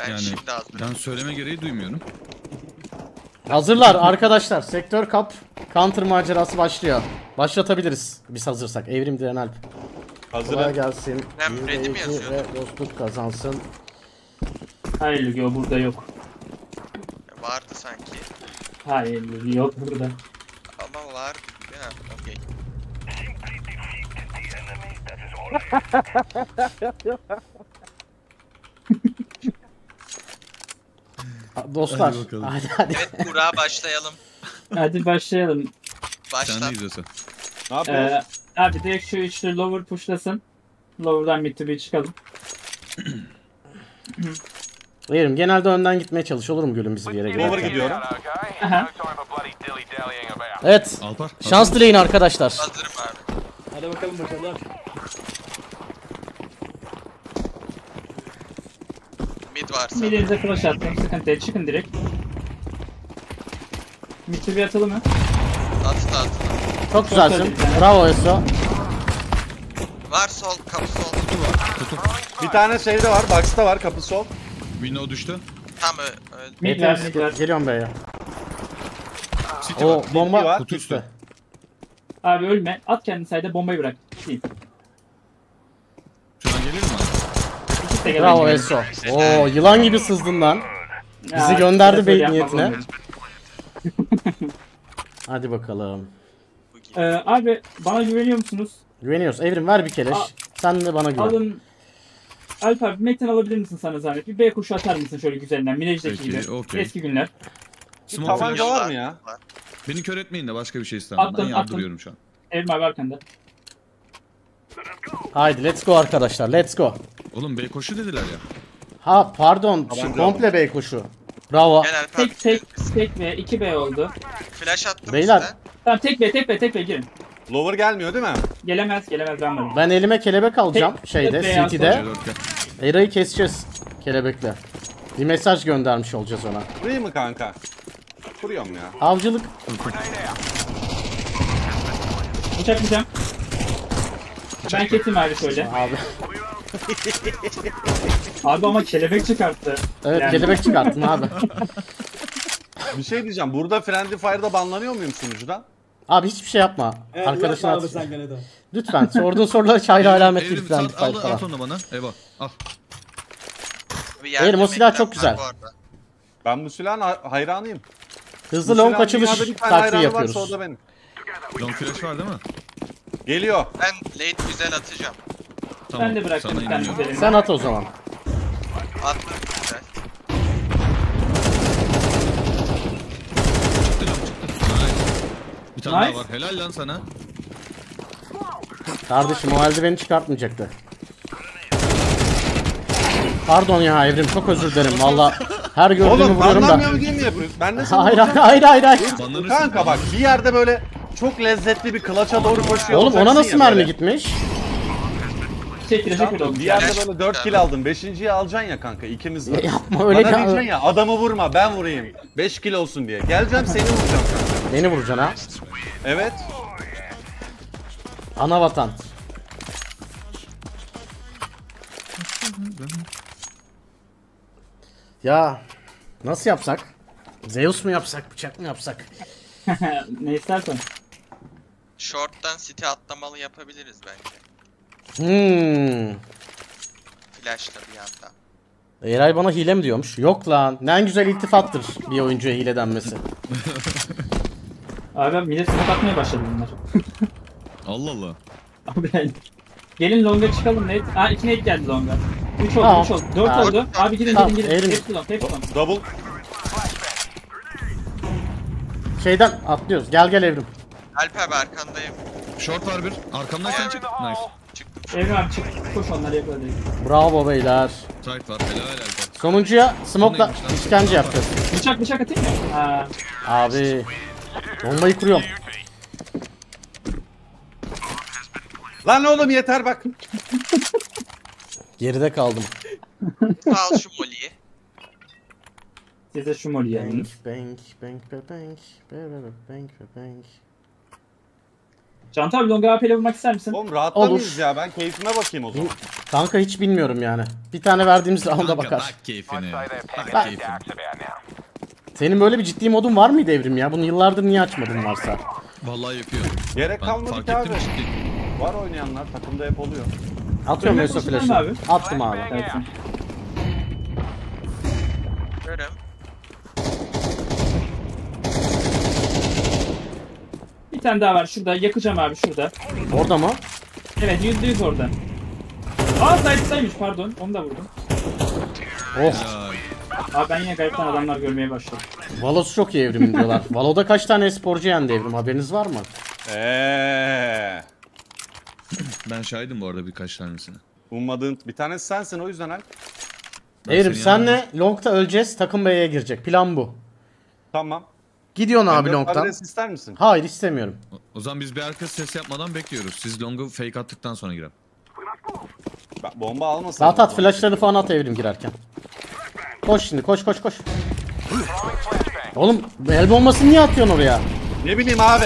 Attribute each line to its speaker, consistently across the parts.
Speaker 1: Ben
Speaker 2: Yani
Speaker 1: şimdi hazırım.
Speaker 2: ben söyleme gereği duymuyorum.
Speaker 3: Hazırlar arkadaşlar. Sektör Kap Counter macerası başlıyor. Başlatabiliriz biz hazırsak. Evrim Diren Alp. Kolay
Speaker 4: Hazırım.
Speaker 3: gelsin.
Speaker 1: Ben ready mi
Speaker 3: İzleyici ve
Speaker 1: yazıyordum?
Speaker 3: dostluk kazansın.
Speaker 5: Hayır yok burada yok.
Speaker 1: Vardı sanki.
Speaker 5: Hayır yok burada.
Speaker 1: Ama var. Ya, okey.
Speaker 3: Dostlar.
Speaker 2: Hadi bakalım.
Speaker 3: Hadi.
Speaker 1: Evet Burak'a başlayalım.
Speaker 5: Hadi başlayalım.
Speaker 2: Sen
Speaker 1: Başla.
Speaker 2: de izliyorsun.
Speaker 4: Ne yapıyoruz?
Speaker 5: Abi direkt şu üçlü lower pushlasın. Lower'dan mid to B çıkalım.
Speaker 3: Evrim genelde önden gitmeye çalış, olur mu gülüm, biz bir yere
Speaker 4: Lower
Speaker 3: giderken?
Speaker 4: gidiyorum.
Speaker 5: Aha.
Speaker 3: Evet.
Speaker 2: Alpar.
Speaker 3: Şans dileyin arkadaşlar.
Speaker 1: Hazırım abi.
Speaker 6: Hadi bakalım bakalım.
Speaker 1: Mid varsa.
Speaker 5: Mid'inize flash attım. Sıkıntı değil. Çıkın direkt. Mid to B atalım mı?
Speaker 1: Attı attı.
Speaker 3: Çok güzelsin. Bravo Eso.
Speaker 1: Var sol kapı sol.
Speaker 4: Bir tane şeyde var. Box'ta var. Kapı sol.
Speaker 2: Window düştü.
Speaker 1: Tam öldü.
Speaker 5: Mid var, mid var.
Speaker 3: Geliyorum B'ye.
Speaker 2: City
Speaker 3: O
Speaker 2: var.
Speaker 3: bomba
Speaker 4: var.
Speaker 2: Kutu üstü.
Speaker 5: Abi ölme. At kendini sayda bombayı bırak. Değil.
Speaker 2: Şuradan gelir mi?
Speaker 5: İkisi de
Speaker 3: Bravo
Speaker 5: gelen
Speaker 3: Eso. Oo yılan gibi sızdın lan.
Speaker 5: Ya,
Speaker 3: Bizi gönderdi
Speaker 5: biraz
Speaker 3: bey
Speaker 5: öyle yapmak
Speaker 3: niyetine.
Speaker 5: zorundayım.
Speaker 3: Hadi bakalım.
Speaker 5: Abi bana güveniyor musunuz?
Speaker 3: Güveniyoruz. Evrim ver bir keleş.
Speaker 5: Aa.
Speaker 3: Sen de bana güven.
Speaker 5: Alın. Alp abi Metin alabilir misin sana zahmet? Bir B kuşu atar mısın şöyle güzelinden? Minejdeki
Speaker 2: Peki,
Speaker 5: gibi.
Speaker 2: okey.
Speaker 5: Eski günler.
Speaker 2: Smoke
Speaker 4: Tabanca
Speaker 2: flash.
Speaker 4: var mı ya?
Speaker 2: Beni kör etmeyin de başka bir şey istemem.
Speaker 5: Attım,
Speaker 2: Ben yardırıyorum şu an.
Speaker 5: Evrim abi arkanda.
Speaker 3: Haydi let's go arkadaşlar. Let's go.
Speaker 2: Oğlum B koşu dediler ya.
Speaker 3: Ha pardon.
Speaker 4: Tabanca
Speaker 3: Komple B koşu. Bravo.
Speaker 1: Gel Alper.
Speaker 5: Tek B, 2 B oldu.
Speaker 1: Flash attım
Speaker 3: Beyler.
Speaker 1: size.
Speaker 5: Tamam tek B girin.
Speaker 4: Lower gelmiyor değil mi?
Speaker 5: Gelemez ben varım.
Speaker 3: Ben elime kelebek alacağım şeyde,
Speaker 5: beyaz
Speaker 3: CT'de.
Speaker 2: C4
Speaker 3: Era'yı keseceğiz kelebekle. Bir mesaj göndermiş olacağız ona.
Speaker 4: Vurayım mı kanka? Vuruyorum ya.
Speaker 3: Avcılık.
Speaker 5: Bıçaklayacağım. Ben ketim abi şöyle.
Speaker 3: Abi.
Speaker 5: Abi ama kelebek çıkarttı.
Speaker 3: Evet
Speaker 5: Yani.
Speaker 3: kelebek çıkarttın abi.
Speaker 4: Bir şey diyeceğim. Burada Friendly Fire'da banlanıyor muyum sunucudan?
Speaker 3: Abi hiçbir şey yapma.
Speaker 6: Evet,
Speaker 3: Arkadaşına
Speaker 6: abi
Speaker 3: at.
Speaker 6: sen gene de.
Speaker 3: Lütfen sorduğun soruları çayla alametli
Speaker 2: Evrim
Speaker 3: falan
Speaker 2: al
Speaker 3: falan.
Speaker 2: onu bana. Eyvah. Al.
Speaker 1: Bir yerde
Speaker 3: Evrim, o silah
Speaker 1: bekler
Speaker 3: çok
Speaker 1: var
Speaker 3: güzel.
Speaker 1: bu arada.
Speaker 4: Ben bu silahın hayranıyım.
Speaker 3: Hızlı
Speaker 4: Bu
Speaker 3: long
Speaker 4: silahın
Speaker 3: açılış
Speaker 4: dünyada bir tane
Speaker 3: taktiği
Speaker 4: hayranı varsa
Speaker 3: yapıyoruz.
Speaker 4: o da benim.
Speaker 2: Long flash var değil mi?
Speaker 4: Geliyor.
Speaker 1: Ben late güzel atacağım.
Speaker 2: Tamam.
Speaker 5: Ben de bıraktım
Speaker 2: sana
Speaker 5: bir tane
Speaker 2: inanıyorum.
Speaker 5: üzerine.
Speaker 3: Sen at o zaman.
Speaker 1: Attım güzel.
Speaker 2: Çıktı long çıktı. Nice. Bir tane
Speaker 5: Nice.
Speaker 2: daha var. Helal lan sana.
Speaker 3: Kardeşim o eldiveni çıkartmayacaktı. Pardon ya Evrim, çok özür dilerim valla. Her gördüğümü
Speaker 4: Oğlum
Speaker 3: vuruyorum
Speaker 4: banlanmıyor
Speaker 3: da.
Speaker 4: mu mi yapıyorsun? Ben de sana
Speaker 3: Hayır
Speaker 4: vuracağım.
Speaker 3: hayır.
Speaker 2: Banlanırsın.
Speaker 4: Kanka bak bir yerde böyle çok lezzetli bir klaça doğru koşuyor
Speaker 3: Oğlum ona
Speaker 4: olacaksın
Speaker 3: nasıl
Speaker 4: ya
Speaker 3: mermi
Speaker 4: böyle.
Speaker 3: gitmiş?
Speaker 5: Çekilecek
Speaker 4: Bir yerde böyle 4 kill aldın. 5.yi alacaksın ya kanka. İkimiz var.
Speaker 3: Yapma öyle
Speaker 4: Bana
Speaker 3: ya.
Speaker 4: diyeceksin ya adamı vurma ben vurayım. 5 kill olsun diye. Geleceğim seni vuracağım kanka.
Speaker 3: Beni vuracaksın ha.
Speaker 4: Evet.
Speaker 3: Ana vatan. Ya nasıl yapsak? Zeus mu yapsak, bıçak mı yapsak?
Speaker 5: Ne istersen.
Speaker 1: Short'tan city atlamalı yapabiliriz bence. Flash'la bir anda.
Speaker 3: Eray bana hile mi diyormuş? Yok lan. Ne en güzel iltifattır bir oyuncuya hile denmesi.
Speaker 5: Abi millet smoke atmaya başladı bunlar.
Speaker 2: Allah Allah.
Speaker 5: Abi gelin longa çıkalım net. Ha 2 net geldi longa. 3 oldu,
Speaker 3: Tamam.
Speaker 5: 3 oldu. 4
Speaker 3: Ha.
Speaker 5: oldu. Abi gidin
Speaker 3: Tamam,
Speaker 5: gidin.
Speaker 3: eğrin.
Speaker 5: Hepsi long, hepsi long.
Speaker 4: Double.
Speaker 3: Şeyden atlıyoruz. Gel Evrim.
Speaker 1: Alp abi arkandayım.
Speaker 2: Short var bir. Arkamdaysan çık. Nice.
Speaker 1: Çıktım.
Speaker 5: Evrim abi çık. Koş onları yakala direkt.
Speaker 3: Bravo beyler.
Speaker 2: Side var. Helal Alper.
Speaker 3: Sonuncuya smoke'la
Speaker 2: neymiş lan?
Speaker 3: işkence yapacağız.
Speaker 5: Bıçak atayım mı? Ha.
Speaker 3: Abi. Bombayı kuruyorum.
Speaker 4: Lan oğlum yeter bak.
Speaker 3: Geride kaldım.
Speaker 1: Al şu moliyi.
Speaker 5: Size şu moli yani.
Speaker 3: Bank.
Speaker 5: Canta abi longa AP'le vurmak ister misin?
Speaker 4: Oğlum rahatla
Speaker 3: Olur.
Speaker 4: mıyız ya? Ben keyfime bakayım o zaman.
Speaker 3: Kanka hiç bilmiyorum yani. Bir tane verdiğimiz rounda
Speaker 2: Kanka
Speaker 3: bakar.
Speaker 2: bak keyfine. Bak
Speaker 3: Bak.
Speaker 2: keyfine.
Speaker 3: Senin böyle bir ciddi modun var mıydı Evrim ya? Bunu yıllardır niye açmadın varsa?
Speaker 2: Vallahi yapıyor.
Speaker 4: Gerek
Speaker 2: Ben
Speaker 4: kalmadı
Speaker 2: fark
Speaker 4: ki abi.
Speaker 2: ettim ciddi.
Speaker 4: Var oynayanlar takımda hep oluyor.
Speaker 3: Atıyorum
Speaker 5: Önüne
Speaker 3: Yusuf
Speaker 5: koşuyor
Speaker 3: flash'ı.
Speaker 5: mu abi?
Speaker 3: Attım abi.
Speaker 5: Evet.
Speaker 1: Görüm.
Speaker 5: Bir tane daha var şurada. Yakacağım abi şurada.
Speaker 3: Orada mı?
Speaker 5: Evet %100 orada. Aa side'daymış pardon. Onu da vurdum.
Speaker 3: Oh.
Speaker 2: Helal.
Speaker 5: Abi ben yine garipten adamlar görmeye başladım.
Speaker 3: Valo'su çok iyi Evrim'in diyorlar. Valo'da kaç tane sporcu yendi Evrim? Haberiniz var mı?
Speaker 2: Ben şahidim bu arada birkaç tanesine.
Speaker 4: Ummadığın bir tanesi sensin o yüzden Alp.
Speaker 2: Ben
Speaker 3: Evrim
Speaker 2: seni
Speaker 3: senle Long'ta öleceğiz. Takım B'ye girecek. Plan bu.
Speaker 4: Tamam.
Speaker 3: Gidiyorsun abi
Speaker 4: M4
Speaker 3: Long'tan.
Speaker 4: adres ister misin?
Speaker 3: Hayır istemiyorum.
Speaker 2: O zaman biz bir arka ses yapmadan bekliyoruz. Siz long'u fake attıktan sonra girelim.
Speaker 4: Bak, bomba almasın.
Speaker 3: At flashları falan at Evrim girerken. Koş şimdi koş. Oğlum el bombasını niye atıyorsun oraya?
Speaker 4: Ne bileyim abi.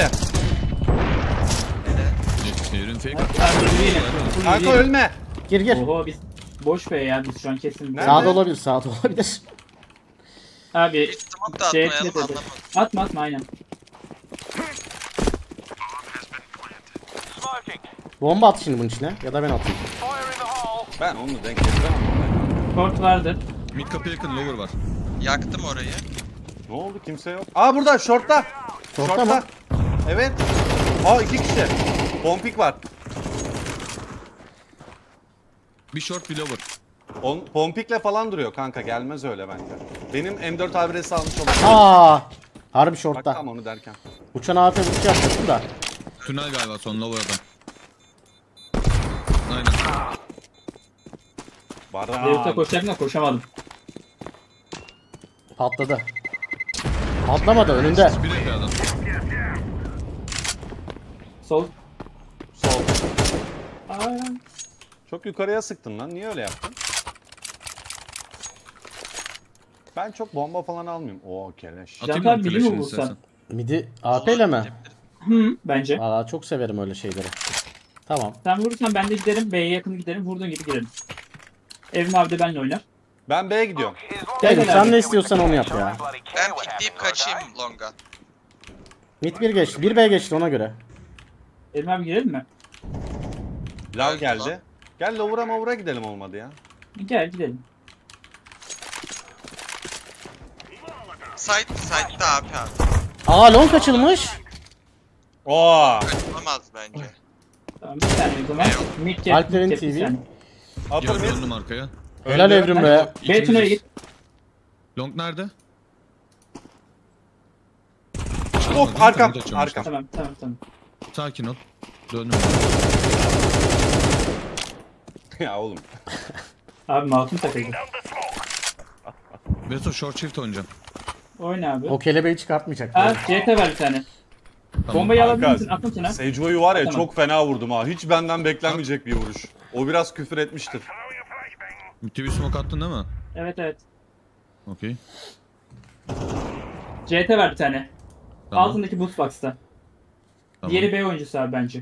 Speaker 2: Evrim fake
Speaker 5: Abi yürüyelim.
Speaker 4: Kanka ölme.
Speaker 3: Gir.
Speaker 5: Oho biz boş be ya biz şu an kesin.
Speaker 4: Nerede?
Speaker 3: Sağda olabilir.
Speaker 5: Abi
Speaker 1: Bir smoke da
Speaker 5: şey
Speaker 1: atmayalım
Speaker 5: dedi.
Speaker 1: anlamadım.
Speaker 5: Atma aynen.
Speaker 3: Bomba at şimdi bunun içine. Ya da ben atayım.
Speaker 4: Ben onu denk getiremem.
Speaker 5: Short vardır.
Speaker 2: Mid kapıya yakın lower var.
Speaker 1: Yaktım orayı.
Speaker 4: Ne oldu kimse yok. Aa burada shortta.
Speaker 3: Shortta mı?
Speaker 4: Evet. Aa 2 kişi. Pompik var.
Speaker 2: Bir short bir lower.
Speaker 4: Pompikle falan duruyor kanka gelmez öyle bence. Benim M4 adresi almış olmam.
Speaker 3: Aa! Harbi
Speaker 4: Bak
Speaker 3: short'ta.
Speaker 4: tam onu derken.
Speaker 3: Uçan AF vuruş yapacaktım da.
Speaker 2: Tünel galiba son lower'dan. Aynen.
Speaker 5: Zeyut'a
Speaker 4: Baran.
Speaker 5: koşacaktım da koşamadım.
Speaker 3: Patladı. Patlamadı önünde.
Speaker 2: Bir de adam.
Speaker 5: Sol.
Speaker 4: Sol.
Speaker 5: Aa,
Speaker 4: Çok yukarıya sıktın lan. Niye öyle yaptın? Ben çok bomba falan almıyorum. Oo keleş.
Speaker 2: Atayım
Speaker 5: Zaten
Speaker 2: mı
Speaker 5: bilim
Speaker 2: flash'ını
Speaker 5: mi
Speaker 2: istersen?
Speaker 5: vursan?
Speaker 3: Midi AP ile mi?
Speaker 5: Hı bence.
Speaker 3: Valla çok severim öyle şeyleri. Tamam.
Speaker 5: Sen vurursan ben de giderim. B'ye yakın giderim. Vurduğun gibi girelim. Evrim abi de benimle oynar.
Speaker 4: Ben B'ye gidiyorum.
Speaker 3: Evrim
Speaker 5: Gel
Speaker 3: sen
Speaker 5: abi.
Speaker 3: ne istiyorsan onu yap ya.
Speaker 1: Ben pikleyip kaçayım longa.
Speaker 3: Mid 1 geçti. 1B geçti ona göre.
Speaker 5: Evrim abi girelim mi?
Speaker 4: Lav
Speaker 1: Evet,
Speaker 4: geldi. Gel lower'a gidelim olmadı ya.
Speaker 5: Gel gidelim.
Speaker 1: Side'da abi.
Speaker 3: Aa long açılmış.
Speaker 4: Oo.
Speaker 1: Olmaz bence.
Speaker 5: Tamam bir tane o zaman. Mid cap,
Speaker 3: Alplerin
Speaker 5: mid cap, bir
Speaker 3: TV.
Speaker 5: saniye.
Speaker 4: Upper
Speaker 2: Yaz
Speaker 4: mid.
Speaker 2: döndüm arkaya.
Speaker 3: Helal Evrim be.
Speaker 5: B tünele git.
Speaker 2: Long nerede?
Speaker 4: Of arkam.
Speaker 2: Açılmış.
Speaker 4: Arkam.
Speaker 5: Tamam.
Speaker 2: Sakin ol. Döndüm.
Speaker 4: Ya oğlum.
Speaker 5: Abi mouse'um takıldı.
Speaker 2: Beto short shift oynayacağım.
Speaker 5: Oyna abi.
Speaker 3: O kelebeği çıkartmayacak.
Speaker 5: Ha CT ver bir tane. Bombayı alabilir misin? Attım sana.
Speaker 4: Seju'yu var ya
Speaker 5: Tamam.
Speaker 4: çok fena vurdum ha. Hiç benden beklenmeyecek bir vuruş. O biraz küfür etmiştir.
Speaker 2: TV smoke attın değil mi?
Speaker 5: Evet.
Speaker 2: Okey.
Speaker 5: CT ver bir tane.
Speaker 2: Tamam.
Speaker 5: Altındaki boost box'ta.
Speaker 2: Tamam.
Speaker 5: Diğeri B oyuncusu abi bence.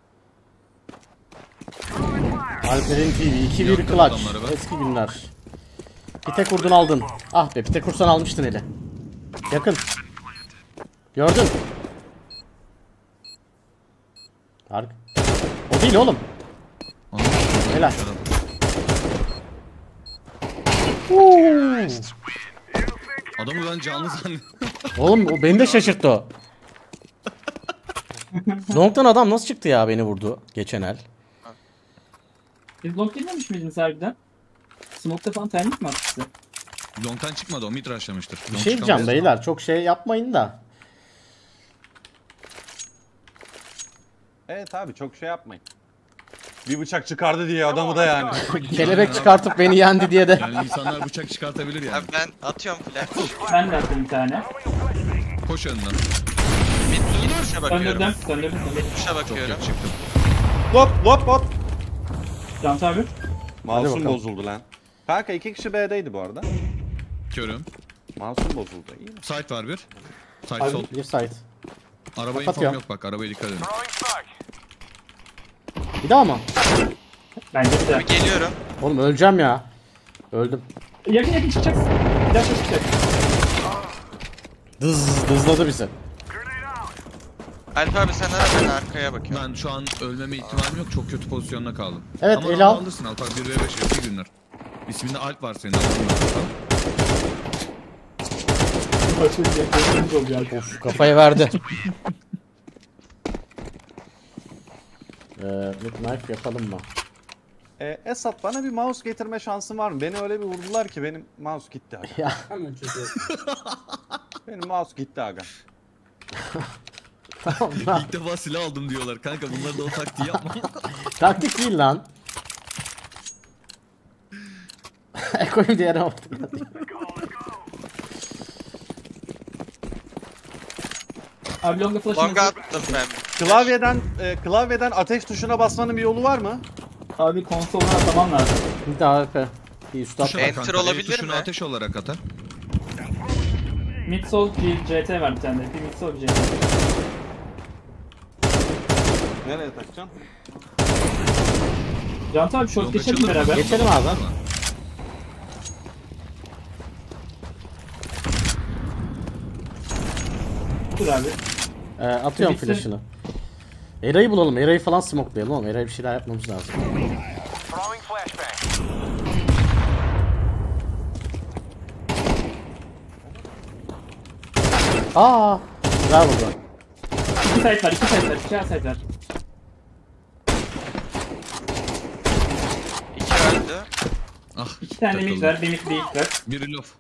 Speaker 3: Alper'in TV 2-1
Speaker 2: Yaktın
Speaker 3: clutch.
Speaker 2: adamları be.
Speaker 3: Eski günler. Pite kurdun aldın. Ah be pite kursan almıştın eli. Yakın. Gördün. O değil oğlum.
Speaker 2: Anladım.
Speaker 3: Helal.
Speaker 2: Adam. Adamı ben canlı zannettim.
Speaker 3: Oğlum o beni de şaşırttı o. Long'dan adam nasıl çıktı ya beni vurdu geçen el.
Speaker 5: Biz long girmemiş miydiniz harbiden? Smoke'ta falan termik mi attı size?
Speaker 2: Long'tan çıkmadı o mid rushlamıştır.
Speaker 3: Bir şey diyeceğim beyler çok şey yapmayın da.
Speaker 4: Evet abi çok şey yapmayın. Bir bıçak çıkardı diye adamı da yani.
Speaker 3: Kelebek çıkartıp beni yendi diye de.
Speaker 2: Yani insanlar bıçak çıkartabilir yani.
Speaker 1: Abi ben atıyorum flash.
Speaker 5: Ben de attım bir tane.
Speaker 2: Koş önünden.
Speaker 1: Mid tuşa bakıyorum.
Speaker 5: Söndürdüm.
Speaker 1: Tuşa bakıyorum.
Speaker 2: Çıktım.
Speaker 4: Hop.
Speaker 5: Can abi.
Speaker 4: Mouse'um
Speaker 3: bakalım.
Speaker 4: bozuldu lan. Kanka 2 kişi B'deydi bu arada.
Speaker 2: Körüm.
Speaker 4: Mouse'um bozuldu. İyi mi?
Speaker 2: Site var bir. Site
Speaker 5: Abi,
Speaker 2: sol.
Speaker 3: Bir site.
Speaker 2: Araba
Speaker 3: kapatıyorum.
Speaker 2: infom yok bak arabaya dikkat edin.
Speaker 3: Bir daha mı?
Speaker 5: Bence de.
Speaker 1: Bir geliyorum.
Speaker 3: Oğlum öleceğim ya. Öldüm.
Speaker 5: Yakın çıkacaksın. Bir daha çıkacak.
Speaker 3: Dızladı bizi.
Speaker 1: Alp abi sen ara, ben arkaya bakıyorum.
Speaker 2: Ben şu an ölmeme ihtimalim yok. Çok kötü pozisyonda kaldım.
Speaker 3: Evet,
Speaker 2: Ama
Speaker 3: ele al.
Speaker 2: alırsın Alp abi. 1v5 eski günler. İsminde Alp var senin.
Speaker 3: Of kafaya verdi. Knife yapalım mı?
Speaker 4: Esat bana bir mouse getirme şansın var mı? Beni öyle bir vurdular ki benim mouse gitti aga.
Speaker 3: Ya
Speaker 4: Benim mouse gitti aga.
Speaker 3: tamam lan.
Speaker 2: İlk defa silah aldım diyorlar. Kanka bunları da o taktiği yapma.
Speaker 3: Taktik değil lan. Koyayım diğerine ortaya.
Speaker 5: Abi longa flash'ını
Speaker 1: Longa attım ben.
Speaker 4: Klavyeden ateş tuşuna basmanın bir yolu var mı?
Speaker 5: Abi konsoldan ataman lazım.
Speaker 3: Bir daha AP. Bir üst at.
Speaker 2: Tuşa bak
Speaker 1: Enter
Speaker 2: kanka,
Speaker 1: olabilir
Speaker 2: tuşunu
Speaker 1: mi?
Speaker 2: ateş olarak atar.
Speaker 5: Midsol bir CT var bir tane de. Bir midsol bir CT.
Speaker 4: Nereye takacaksın?
Speaker 5: Cantu abi short
Speaker 2: Yok,
Speaker 5: geçelim
Speaker 2: açılır mı?
Speaker 5: beraber.
Speaker 3: Geçelim abi.
Speaker 2: Var mı?
Speaker 5: Dur abi.
Speaker 3: Atıyorum
Speaker 5: Bitsin.
Speaker 3: flash'ını. Eray'ı bulalım. Eray'ı falan smokelayalım oğlum. Eray'a bir şeyler yapmamız lazım. Aa, güzel vurdu.
Speaker 5: İki site var, iki site var, iki site var.
Speaker 1: İki öldü.
Speaker 2: Ah.
Speaker 5: İki tane mid
Speaker 2: takıldı.
Speaker 5: var, bir mid bir ilk var.
Speaker 2: Biri lof.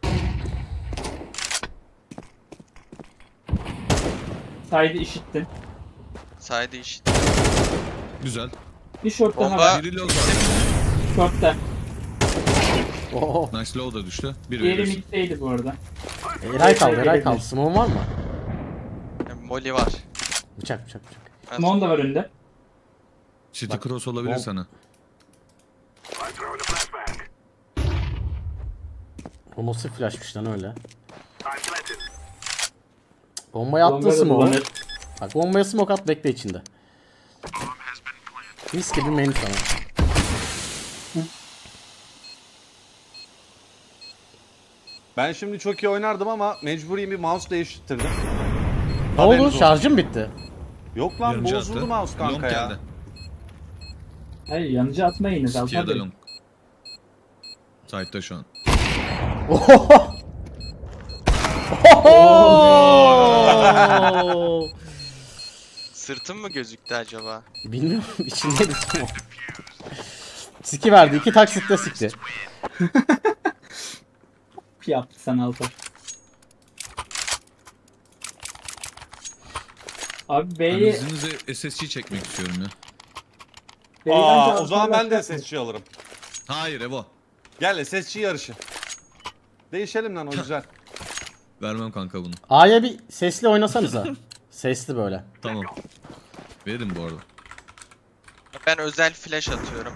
Speaker 5: Side'ı işittin.
Speaker 1: Saydı işte.
Speaker 2: Güzel.
Speaker 5: Bir short daha
Speaker 1: Bomba.
Speaker 5: var.
Speaker 2: Biri low var.
Speaker 5: Short'ta.
Speaker 3: Oho.
Speaker 2: Nice low da düştü. Biri
Speaker 5: Diğeri
Speaker 2: verirsin.
Speaker 5: middeydi bu arada.
Speaker 3: Eray kaldı, Eray kaldı. Smoke var mı?
Speaker 1: Molly var.
Speaker 3: Bıçak, bıçak, bıçak.
Speaker 5: Mon da var önünde.
Speaker 2: City cross olabilir
Speaker 3: Bom-
Speaker 2: sana.
Speaker 3: O nasıl flashmış lan öyle? Bombayı attın
Speaker 5: Longa da
Speaker 3: smoke.
Speaker 5: dolanır.
Speaker 3: Bak bombaya smoke at bekle içinde. Mis gibi main sana.
Speaker 4: Ben şimdi çok iyi oynardım ama mecburi bir mouse değiştirdim.
Speaker 3: Ne
Speaker 4: Haberiniz
Speaker 3: oldu?
Speaker 4: olsun.
Speaker 3: Şarjım bitti.
Speaker 4: Yok lan
Speaker 2: Yarımcı
Speaker 4: bozuldu
Speaker 2: attı.
Speaker 4: mouse kanka
Speaker 2: Long
Speaker 4: ya.
Speaker 2: geldi.
Speaker 5: Hayır yanıcı atma yine de.
Speaker 2: City'ye
Speaker 5: Alfa
Speaker 2: de
Speaker 5: Bey.
Speaker 2: long. Side'da şu an.
Speaker 3: Oho! Oho!
Speaker 1: Sırtım mı gözüktü acaba?
Speaker 3: Bilmiyorum içindeydi smoke. Siki verdi. 2 taksitte sikti.
Speaker 5: Yaptı sana Alfa. Abi
Speaker 2: Ben
Speaker 5: B'yi...
Speaker 2: izninizle SSG çekmek istiyorum ya.
Speaker 4: O zaman ben de SSG alırım.
Speaker 2: Hayır Evo.
Speaker 4: Gel SSG yarışı. Değişelim lan o güzel.
Speaker 2: Vermem kanka bunu.
Speaker 3: A'ya bir sesli oynasanıza. Sesli böyle.
Speaker 2: Tamam. Veririm bu arada.
Speaker 1: Ben özel flash atıyorum.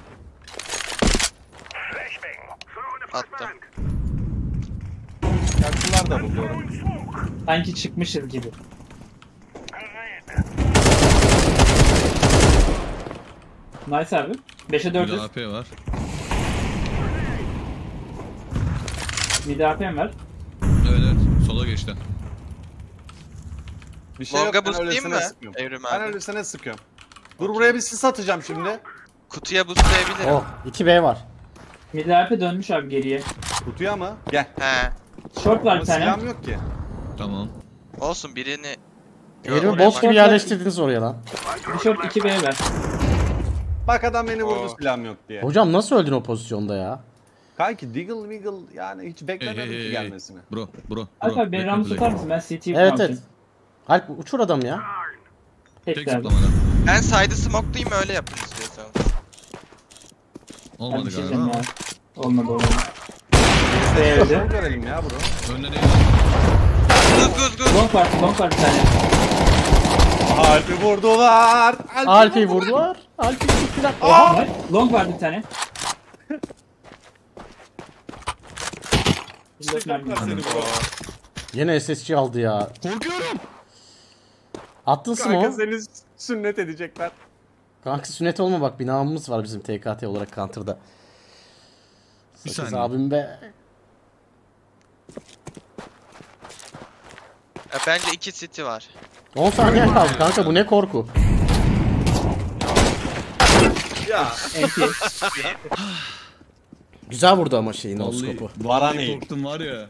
Speaker 1: Attım.
Speaker 4: Şarkılar da buluyorum.
Speaker 5: Sanki çıkmışız gibi. Nice abi. 5'e
Speaker 2: Bir
Speaker 5: 400.
Speaker 2: AP var.
Speaker 5: Mid AP'm var.
Speaker 2: Evet evet. Sola geçti.
Speaker 4: Bir şey yok
Speaker 1: Longa
Speaker 4: ben
Speaker 1: boostlayayım
Speaker 4: öylesine
Speaker 1: mı?
Speaker 4: sıkıyorum.
Speaker 1: Evrim
Speaker 4: Ben
Speaker 1: abi.
Speaker 4: öylesine sıkıyorum. Dur buraya bir sis atacağım şimdi.
Speaker 1: Kutuya boostlayabilirim.
Speaker 3: Oh 2B var.
Speaker 5: Mid AP dönmüş abi geriye.
Speaker 4: Kutuya mı? Gel.
Speaker 1: He.
Speaker 5: Short var
Speaker 4: Ama
Speaker 5: bir tane.
Speaker 4: silahım yok ki.
Speaker 2: Tamam.
Speaker 1: Olsun birini...
Speaker 3: Elimi
Speaker 1: Oraya
Speaker 3: boss
Speaker 1: bak.
Speaker 3: gibi yerleştirdiniz oraya lan.
Speaker 5: Bir short 2B var.
Speaker 4: Bak adam beni vurdu
Speaker 1: Oo.
Speaker 4: silahım yok diye.
Speaker 3: Hocam nasıl öldün o pozisyonda ya?
Speaker 4: Kanki Diggle Wiggle yani hiç beklemedim ki gelmesini.
Speaker 2: Bro.
Speaker 5: Alfa abi beni
Speaker 2: Bekle,
Speaker 5: round
Speaker 2: bekle.
Speaker 5: tutar mısın? Ben CT'yi
Speaker 3: Evet evet. Alp uçur adam ya.
Speaker 2: Tek
Speaker 5: Tek abi.
Speaker 2: zıplamada.
Speaker 1: Ben side'ı smoke'layayım öyle yapın istiyorsanız.
Speaker 5: Ben
Speaker 2: Olmadı
Speaker 5: bir şey
Speaker 2: galiba
Speaker 5: diyeceğim
Speaker 2: ama.
Speaker 5: ya. Olmadı.
Speaker 4: Şunu
Speaker 5: B'de.
Speaker 4: görelim ya bro.
Speaker 2: Önüne değil.
Speaker 1: Guz.
Speaker 5: Long var bir tane.
Speaker 4: Alp'i vurdular.
Speaker 3: Alp'i vurdular. Alp'i siktiler. Oha!
Speaker 5: Long var bir tane.
Speaker 4: Çıkartlar seni bro.
Speaker 3: Yine SSG aldı ya.
Speaker 2: Korkuyorum.
Speaker 3: Attın
Speaker 4: Kanka
Speaker 3: smoke.
Speaker 4: seni sünnet edecekler.
Speaker 3: Kanka sünnet olma bak, binamız var bizim TKT olarak Counter'da.
Speaker 2: Bir
Speaker 3: Sakız
Speaker 2: saniye.
Speaker 3: abim be.
Speaker 1: Bence 2 city var.
Speaker 3: 10 saniye kaldı kanka, bu ne korku.
Speaker 4: Ya.
Speaker 5: Enti.
Speaker 3: Güzel vurdu ama şeyin o
Speaker 2: Vallahi,
Speaker 3: skopu.
Speaker 2: vallahi korktum var ya.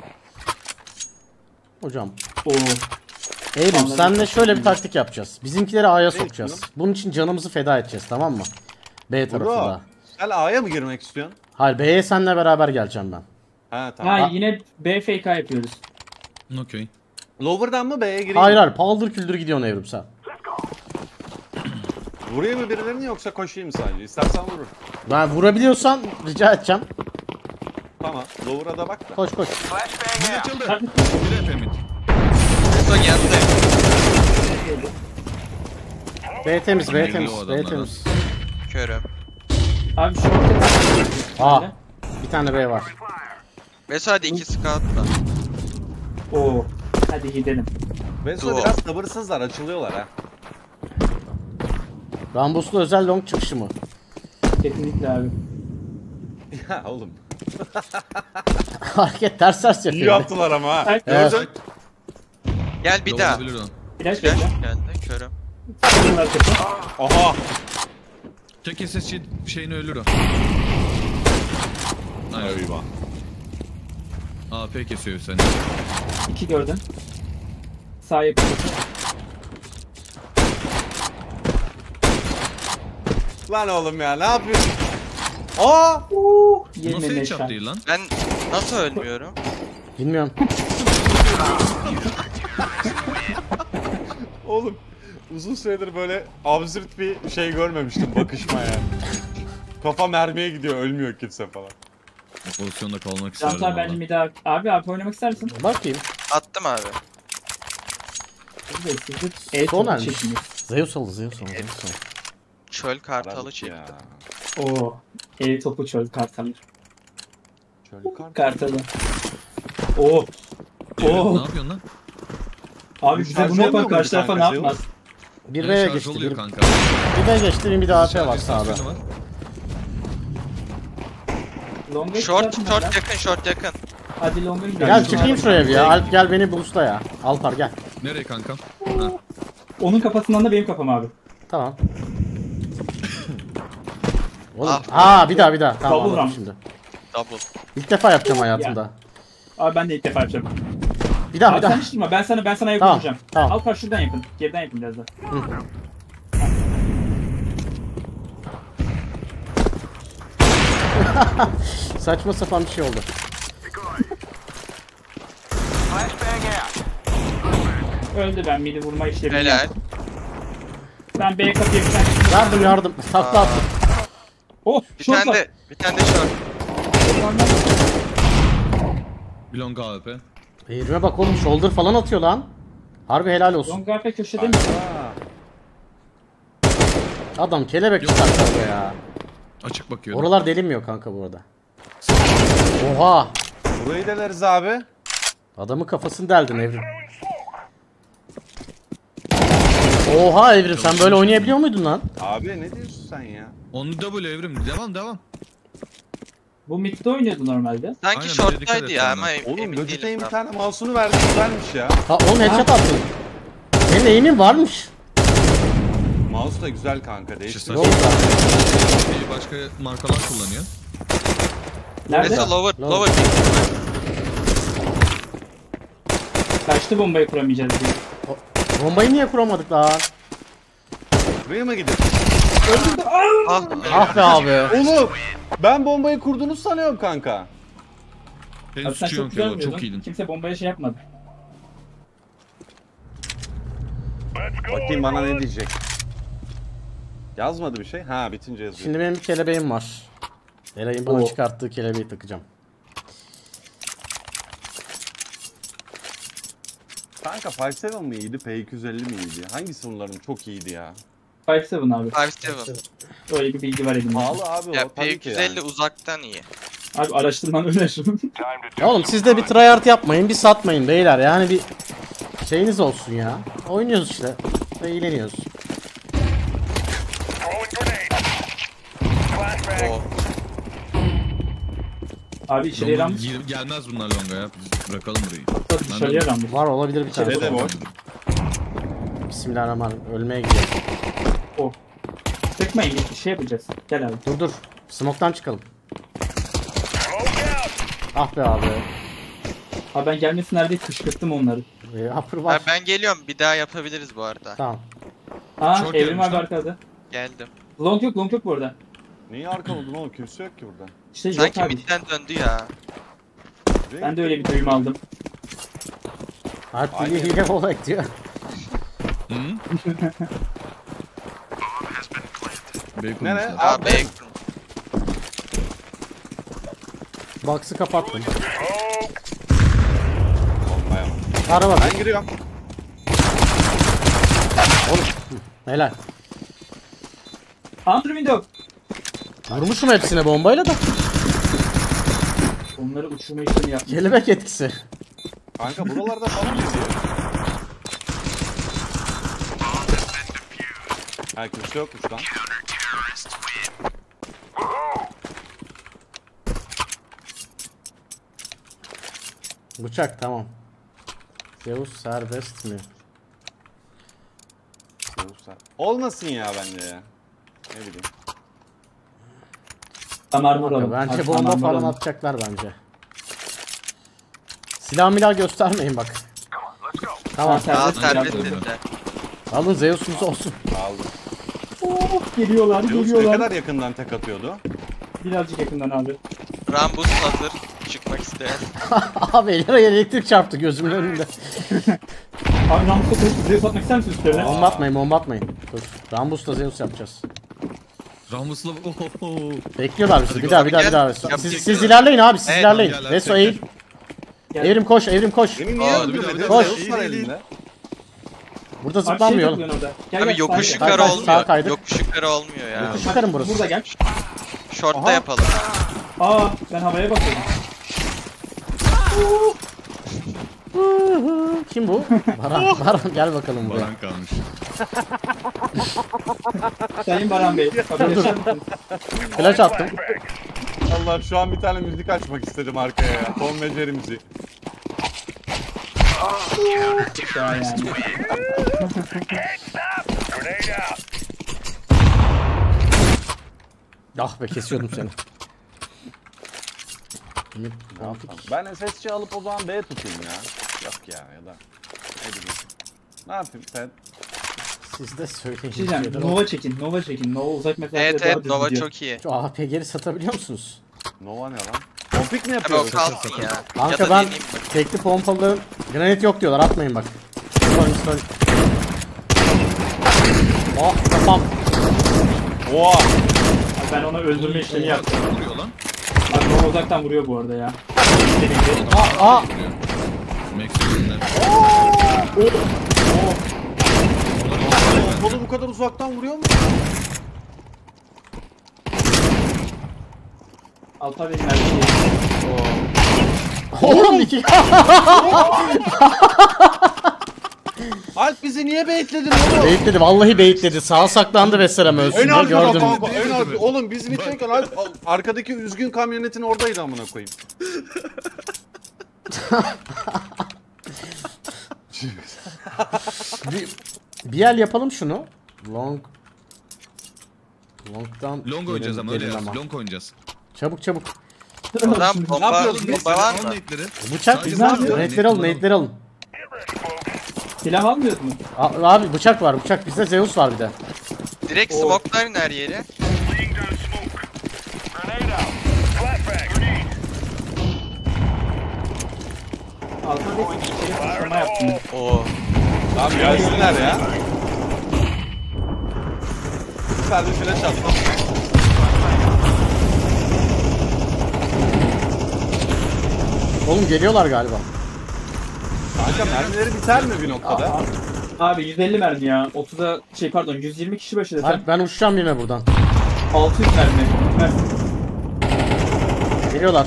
Speaker 3: Hocam.
Speaker 5: Oo.
Speaker 3: Evrim
Speaker 5: Anladım.
Speaker 3: senle şöyle bir taktik yapacağız. Bizimkileri A'ya sokacağız.
Speaker 4: istiyorsun?
Speaker 3: Bunun için canımızı feda edeceğiz, tamam mı? B
Speaker 4: Bro.
Speaker 3: tarafında.
Speaker 4: Sen A'ya mı girmek istiyorsun?
Speaker 3: Hayır, B'ye seninle beraber geleceğim ben.
Speaker 4: Ha tamam.
Speaker 5: Ha yine B FK yapıyoruz.
Speaker 2: Okey.
Speaker 4: Lower'dan mı B'ye gireyim?
Speaker 3: Hayır
Speaker 4: mi?
Speaker 3: hayır, paldır küldür gidiyorsun Evrim sen.
Speaker 4: Vurayım mı birilerini yoksa koşayım mı sadece? İstersen vurur.
Speaker 3: Ben vurabiliyorsan rica edeceğim.
Speaker 4: Tamam. Lower'a da bak da.
Speaker 3: Koş koş.
Speaker 2: Bir açıldı.
Speaker 5: Hadi.
Speaker 2: Bir Efe mid.
Speaker 1: Eso geldi.
Speaker 3: B temiz, B
Speaker 2: Belli
Speaker 3: temiz,
Speaker 2: o
Speaker 3: B
Speaker 2: adamlardan.
Speaker 3: temiz.
Speaker 1: Körüm.
Speaker 5: Abi şu orta
Speaker 3: A. Bir tane B var.
Speaker 1: Veso hadi 2 scout da.
Speaker 5: Oo. Hadi gidelim.
Speaker 4: Veso
Speaker 1: Duo.
Speaker 4: biraz sabırsızlar, açılıyorlar ha.
Speaker 3: Rambuslu özel long çıkışı mı?
Speaker 5: Kesinlikle abi.
Speaker 4: Ya oğlum.
Speaker 3: Hareket ters ters
Speaker 4: İyi
Speaker 3: yapıyor.
Speaker 4: yaptılar ama ha.
Speaker 5: Evet.
Speaker 3: Evet.
Speaker 1: Gel bir daha.
Speaker 2: Olabilir o.
Speaker 5: Flash
Speaker 1: Flash
Speaker 5: bekle.
Speaker 1: geldi. Körüm.
Speaker 5: Bunun arkası.
Speaker 4: Aha.
Speaker 2: Tek SSC şeyini ölür o. Aynen.
Speaker 4: Eyvah.
Speaker 2: AP kesiyor seni.
Speaker 5: 2 gördün. Sağ yapıyorsun.
Speaker 4: Lan oğlum ya, ne yapıyorsun? Aa!
Speaker 5: Yemin
Speaker 2: Nasıl hiç
Speaker 5: eşan.
Speaker 2: yaptı lan?
Speaker 1: Ben nasıl ölmüyorum?
Speaker 3: Bilmiyorum.
Speaker 4: Oğlum uzun süredir böyle absürt bir şey görmemiştim, bakışma yani. Kafa mermiye gidiyor, ölmüyor kimse falan.
Speaker 2: O pozisyonda kalmak isterdim.
Speaker 5: Cantar bence
Speaker 2: valla.
Speaker 5: bir daha... Abi oynamak ister misin?
Speaker 3: Bakayım.
Speaker 1: Attım abi.
Speaker 5: Biz de sizi el
Speaker 3: Son
Speaker 5: topu
Speaker 3: elmiş.
Speaker 5: çekmiyoruz.
Speaker 3: Zeus aldı, Zeus aldı, Zeus aldı.
Speaker 1: Çöl kartalı
Speaker 4: Aradık
Speaker 1: çektim.
Speaker 4: ya.
Speaker 5: Oo. El topu çöl kartalı.
Speaker 4: Şöyle kar.
Speaker 5: Kartalı. Oo.
Speaker 2: Evet,
Speaker 5: Oo.
Speaker 2: ne yapıyorsun lan?
Speaker 5: Abi
Speaker 4: Biz
Speaker 5: bize bunu
Speaker 4: karşılayamıyor
Speaker 5: yapan karşı
Speaker 4: muyuz
Speaker 5: tarafa ne
Speaker 4: kanka?
Speaker 5: yapmaz?
Speaker 3: Bir
Speaker 2: Yani
Speaker 3: B'ye
Speaker 2: şarj
Speaker 3: geçti,
Speaker 2: oluyor
Speaker 3: bir
Speaker 2: kanka.
Speaker 3: B geçti, bir de AP var sağda.
Speaker 2: İstasyonu var.
Speaker 5: Long'a
Speaker 1: Short
Speaker 5: çıkartma lan.
Speaker 1: yakın short yakın.
Speaker 5: Hadi long'a gidelim.
Speaker 3: Gel çıkayım şuraya bir ya. Alp gel beni boostla ya. Alpar gel.
Speaker 2: Nereye kankam? Ha.
Speaker 5: Onun kafasından da benim kafam abi.
Speaker 3: Tamam. Oğlum.
Speaker 1: Ah.
Speaker 3: Bir daha. Tamam
Speaker 5: Double
Speaker 3: anladım
Speaker 5: run.
Speaker 3: şimdi.
Speaker 1: Double.
Speaker 3: İlk defa yapacağım hayatımda.
Speaker 5: Abi ben de ilk defa yapacağım.
Speaker 3: Bir daha.
Speaker 5: Abi sen hiç durma. Ben sana ayak
Speaker 3: Tamam,
Speaker 5: vuracağım.
Speaker 3: tamam.
Speaker 5: Al karşı şuradan yapın. Geriden yapın biraz da.
Speaker 3: Saçma sapan bir şey oldu.
Speaker 5: Öldü, ben midi vurma işlemini
Speaker 1: Helal.
Speaker 5: yaptım. Ben B kapıya bir tane...
Speaker 3: Yardım. Takla attım.
Speaker 5: Oh!
Speaker 1: Bir
Speaker 5: Short
Speaker 1: tane
Speaker 5: var.
Speaker 1: de short.
Speaker 2: Bir long AWP.
Speaker 3: Eğrime bak oğlum, shoulder falan atıyor lan. Harbi helal olsun.
Speaker 5: Long arka köşede mi?
Speaker 4: Aa,
Speaker 3: Adam kelebek çıkarttı ya.
Speaker 2: Açık bakıyorum.
Speaker 3: Oralar delinmiyor kanka bu arada. Oha.
Speaker 4: burayı deneriz abi.
Speaker 3: Adamın kafasını deldin Evrim. Oha Evrim, sen böyle oynayabiliyor muydun lan?
Speaker 4: Abi ne diyorsun sen ya?
Speaker 2: Onu double Evrim. Devam.
Speaker 5: Bu midde oynuyordu normalde.
Speaker 1: Sanki
Speaker 2: Aynen,
Speaker 1: short'taydı
Speaker 2: dikkat
Speaker 1: ya
Speaker 2: et
Speaker 1: ama
Speaker 4: Oğlum
Speaker 1: emin
Speaker 4: Logitech'in
Speaker 1: değilim.
Speaker 4: bir
Speaker 1: ben.
Speaker 4: tane mouse'unu verdi, güzelmiş ya.
Speaker 3: Ha oğlum headshot attın. Senin aim'in varmış.
Speaker 4: Mouse da güzel kanka,
Speaker 2: İşte
Speaker 4: değişti.
Speaker 3: Yok
Speaker 2: saçma.
Speaker 3: da.
Speaker 2: Başka markalar kullanıyor.
Speaker 5: Nerede?
Speaker 1: Veso lower.
Speaker 3: Lower.
Speaker 5: Kaçtı bombayı kuramayacağız diye.
Speaker 3: Bombayı niye kuramadık lan?
Speaker 4: Buraya mı gidip?
Speaker 1: Ah.
Speaker 3: Ah be abi.
Speaker 4: Oğlum ben bombayı kurduğunu sanıyorum kanka.
Speaker 5: Abi
Speaker 2: Henüz
Speaker 5: sen
Speaker 2: suçu
Speaker 5: çok
Speaker 2: yok
Speaker 5: güzel
Speaker 2: ya.
Speaker 5: oynuyordun.
Speaker 2: Çok iyiydin.
Speaker 5: Kimse bombaya şey yapmadı.
Speaker 4: Bakayım bana ne diyecek. Yazmadı bir şey. Ha, bitince yazıyor.
Speaker 3: Şimdi benim bir kelebeğim var. Eray'ın bana
Speaker 5: Oo.
Speaker 3: çıkarttığı kelebeği takacağım.
Speaker 4: Kanka 5.7 mi iyiydi, P250 mi iyiydi? Hangisi bunların çok iyiydi ya?
Speaker 5: 5-7 abi.
Speaker 1: 5-7.
Speaker 5: Öyle bir bilgi var elimde.
Speaker 4: Pahalı abi
Speaker 1: Ya
Speaker 4: o tabii ki
Speaker 1: P250
Speaker 4: yani.
Speaker 1: uzaktan iyi.
Speaker 5: Abi araştırman öneririm.
Speaker 3: Ya oğlum siz de bir tryhard yapmayın, bir satmayın beyler. Yani bir şeyiniz olsun ya. Oynuyoruz işte. Eğleniyoruz.
Speaker 1: Oo.
Speaker 5: Abi içeriye
Speaker 2: Longa
Speaker 5: rambus.
Speaker 2: gelmez bunlar longa ya. Biz bırakalım burayı.
Speaker 5: Tabii dışarıya rambus.
Speaker 3: Var olabilir bir tane.
Speaker 4: Ne de boş.
Speaker 3: Bismillahirrahmanirrahim. Ölmeye gidiyor.
Speaker 5: Oh. Sıkmayın şey yapacağız. Gel abi.
Speaker 3: Dur dur. Smoke'tan çıkalım. Ah be abi.
Speaker 5: Abi ben gelmesinler diye kışkırttım onları.
Speaker 3: Upper var.
Speaker 1: Ben geliyorum. Bir daha yapabiliriz bu arada.
Speaker 3: Tamam.
Speaker 5: Aa
Speaker 2: Short
Speaker 5: Evrim
Speaker 2: gelmiş
Speaker 5: abi
Speaker 2: lan.
Speaker 5: arkada.
Speaker 1: Geldim.
Speaker 5: Long yok bu arada.
Speaker 4: Niye arkaladın oğlum? Kimse yok ki burada.
Speaker 5: İşte
Speaker 1: Sanki
Speaker 5: yok abi.
Speaker 1: midden döndü ya.
Speaker 5: Ben de öyle bir duyum aldım.
Speaker 3: Alp
Speaker 4: Aynen.
Speaker 3: hile olarak diyor.
Speaker 2: Hı? Bacon
Speaker 4: Nereye?
Speaker 2: mesela.
Speaker 1: Aa B.
Speaker 3: Box'ı kapattım.
Speaker 4: Olmaya.
Speaker 3: Araba.
Speaker 4: Ben giriyorum.
Speaker 3: Helal.
Speaker 5: Under window.
Speaker 3: Vurmuşum hepsine bombayla da.
Speaker 5: Onları uçurma işlemi yapmış.
Speaker 3: Kelebek etkisi.
Speaker 4: Kanka buralarda falan geziyor. Ha kimse yokmuş lan.
Speaker 3: Bıçak tamam. Zeus serbest mi?
Speaker 4: Olmasın ya bence ya. Ne bileyim.
Speaker 5: Tam armor alın.
Speaker 3: Bence
Speaker 5: Abi,
Speaker 3: bomba
Speaker 5: armor
Speaker 3: falan
Speaker 5: alın.
Speaker 3: atacaklar bence. Silah milah göstermeyin bak. Tamam.
Speaker 1: Aa
Speaker 5: Serbest
Speaker 1: serbest
Speaker 5: mi?
Speaker 1: dediler.
Speaker 3: Alın Zeus'unuz olsun.
Speaker 4: Aldım.
Speaker 5: Oh, geliyorlar
Speaker 4: Zeus ne
Speaker 5: geliyorlar.
Speaker 4: kadar yakından tek atıyordu?
Speaker 5: Birazcık yakından abi.
Speaker 1: Rambus hazır. Çıkmak isteyen.
Speaker 3: Abi elime elektrik çarptı gözümün önünde.
Speaker 5: Abi Rammus'a koşup Zeus atmak ister misiniz üstlerine?
Speaker 3: Bomba atmayın bomba atmayın. Dur. Rambus'la Zeus yapacağız.
Speaker 2: Ramus'la
Speaker 3: Bekliyorlar bizi.
Speaker 2: Hadi
Speaker 3: Bir
Speaker 2: go.
Speaker 3: daha bir daha bir daha.
Speaker 1: Yap,
Speaker 3: Siz ilerleyin abi siz
Speaker 1: Evet,
Speaker 3: ilerleyin.
Speaker 2: gel, gel,
Speaker 3: Reso
Speaker 2: gel.
Speaker 3: eğil.
Speaker 5: Gel.
Speaker 3: Evrim koş evrim koş.
Speaker 4: Beni niye
Speaker 1: Aa,
Speaker 4: öldürmedin?
Speaker 3: koş.
Speaker 4: Zeus var elinde.
Speaker 3: Burada
Speaker 5: Abi şey
Speaker 3: zıplanmıyor oğlum.
Speaker 5: takılıyorsun orada. Gel,
Speaker 1: Abi
Speaker 5: gel,
Speaker 1: yokuş
Speaker 5: sağa gel.
Speaker 1: yukarı
Speaker 3: Kay, sağa
Speaker 1: olmuyor.
Speaker 3: kaydık.
Speaker 1: Yokuş yukarı olmuyor ya.
Speaker 3: Yokuş yukarı burası.
Speaker 5: Burada gel.
Speaker 1: Short'ta
Speaker 4: Aha.
Speaker 1: yapalım.
Speaker 5: Aa ben havaya bakıyorum.
Speaker 3: Kim bu? Baran, Baran gel bakalım buraya.
Speaker 2: Baran kalmış.
Speaker 5: Sayın Baran Bey. Kabul eder misiniz?
Speaker 3: Flash attım.
Speaker 4: Allah şu an bir tane müzik açmak istedim arkaya ya. Tom ve Jerry müziği.
Speaker 5: Ya yani.
Speaker 3: Ah be kesiyordum seni. Ümit, grafik.
Speaker 4: Ben SSC alıp o zaman B tutayım ya. Yok ya ya da ne bileyim. Ne yapayım sen?
Speaker 3: Siz de söyleyin.
Speaker 5: Bir şey diyeceğim. Nova çekin. Nova çekin. Nova uzak mesafede
Speaker 1: Evet
Speaker 5: daha
Speaker 1: evet
Speaker 5: düz
Speaker 1: Nova
Speaker 5: gidiyor.
Speaker 1: çok iyi.
Speaker 3: Şu APG'leri satabiliyor musunuz?
Speaker 4: Nova ne lan? Topik mi
Speaker 1: Abi o
Speaker 4: yapıyoruz?
Speaker 1: kalsın ya. Ya
Speaker 3: Kanka
Speaker 1: da
Speaker 3: ben
Speaker 1: deneyeyim mi?
Speaker 3: tekli pompalı granit yok diyorlar atmayın bak. Sorry. Oh kafam.
Speaker 4: Oha!
Speaker 5: Abi ben ona öldürme işlemi yaptım.
Speaker 2: Ne vuruyor lan?
Speaker 5: Abi Nova uzaktan vuruyor bu arada ya.
Speaker 3: Aa
Speaker 2: Max yüzünden.
Speaker 4: Kolu bu kadar uzaktan vuruyor mu?
Speaker 5: Alta benim her şeyi.
Speaker 3: oğlum iki.
Speaker 4: Alp bizi niye baitledin oğlum?
Speaker 3: Beyitledi vallahi beyitledi. Sağa saklandı Veselam ölsün
Speaker 4: En
Speaker 3: diye
Speaker 4: arkada
Speaker 3: gördüm.
Speaker 4: kanka, en arkada. Oğlum biz mitteyken Alp arkadaki üzgün kamyonetin oradaydı amına koyayım.
Speaker 3: Bir el yapalım şunu. Long'dan
Speaker 2: Long oynayacağız ama öyle
Speaker 3: gelin
Speaker 2: yaz. Long oynayacağız.
Speaker 3: Çabuk çabuk.
Speaker 1: Adam bomba,
Speaker 4: yapıyoruz biz?
Speaker 1: bomba var
Speaker 2: Al
Speaker 1: mı?
Speaker 2: nate'leri.
Speaker 3: Bıçak
Speaker 2: Sadece
Speaker 3: bizden.
Speaker 2: bıçak.
Speaker 3: Nate'leri alın, nate'leri alın.
Speaker 5: Silah almıyoruz mu?
Speaker 3: Abi bıçak var, bıçak bizde Zeus var bir de.
Speaker 1: Direkt smoke'ların her yeri.
Speaker 5: Alta bir içeri sıçrama yaptım.
Speaker 1: Oo.
Speaker 4: Tamam gelsinler ya. Bir tane flash attım.
Speaker 3: Oğlum geliyorlar galiba.
Speaker 4: Kanka mermileri biter mi bir noktada?
Speaker 5: Abi 150 mermi ya. 30'a şey pardon 120 kişi başı desem.
Speaker 3: Alp ben uçacağım yine buradan.
Speaker 5: 600 mermi. Bitmez.
Speaker 3: Geliyorlar.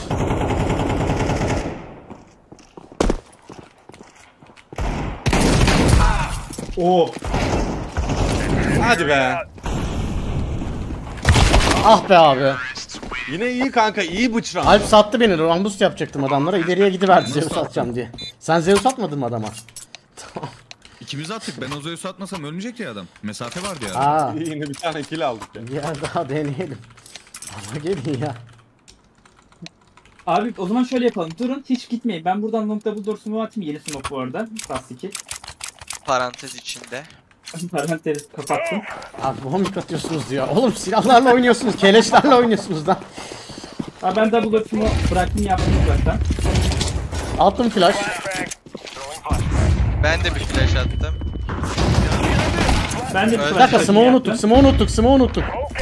Speaker 5: Oo.
Speaker 4: Hadi be.
Speaker 3: Ah be abi.
Speaker 4: Yine iyi kanka, iyi bıçran.
Speaker 3: Alp sattı beni. Rambus yapacaktım adamlara. İleriye gidiverdi Zeus atacağım diye. Sen Zeus atmadın mı adama? Tamam.
Speaker 2: İkimiz attık. Ben o Zeus'u atmasam ölmeyecek ya adam. Mesafe vardı ya.
Speaker 3: Aa,
Speaker 4: Yine bir tane kill aldık ya.
Speaker 3: bir yer daha deneyelim. Ama gelin ya.
Speaker 5: Abi o zaman şöyle yapalım. Durun hiç gitmeyin. Ben buradan long double door smoke atayım. Yeni smoke bu arada. Plus 2.
Speaker 1: Parantez içinde.
Speaker 5: Parantez kapattım.
Speaker 3: Abi bombik atıyorsunuz diyor. Oğlum silahlarla oynuyorsunuz. Keleşlerle oynuyorsunuz da.
Speaker 5: Abi ben double door smoke bıraktım yaptım zaten.
Speaker 3: Attım flash.
Speaker 1: Ben de bir flash attım.
Speaker 5: Ben de bir
Speaker 1: Bir
Speaker 3: Bir dakika
Speaker 5: flash
Speaker 3: smoke
Speaker 5: yaptım.
Speaker 3: unuttuk. Smoke unuttuk. Smoke unuttuk.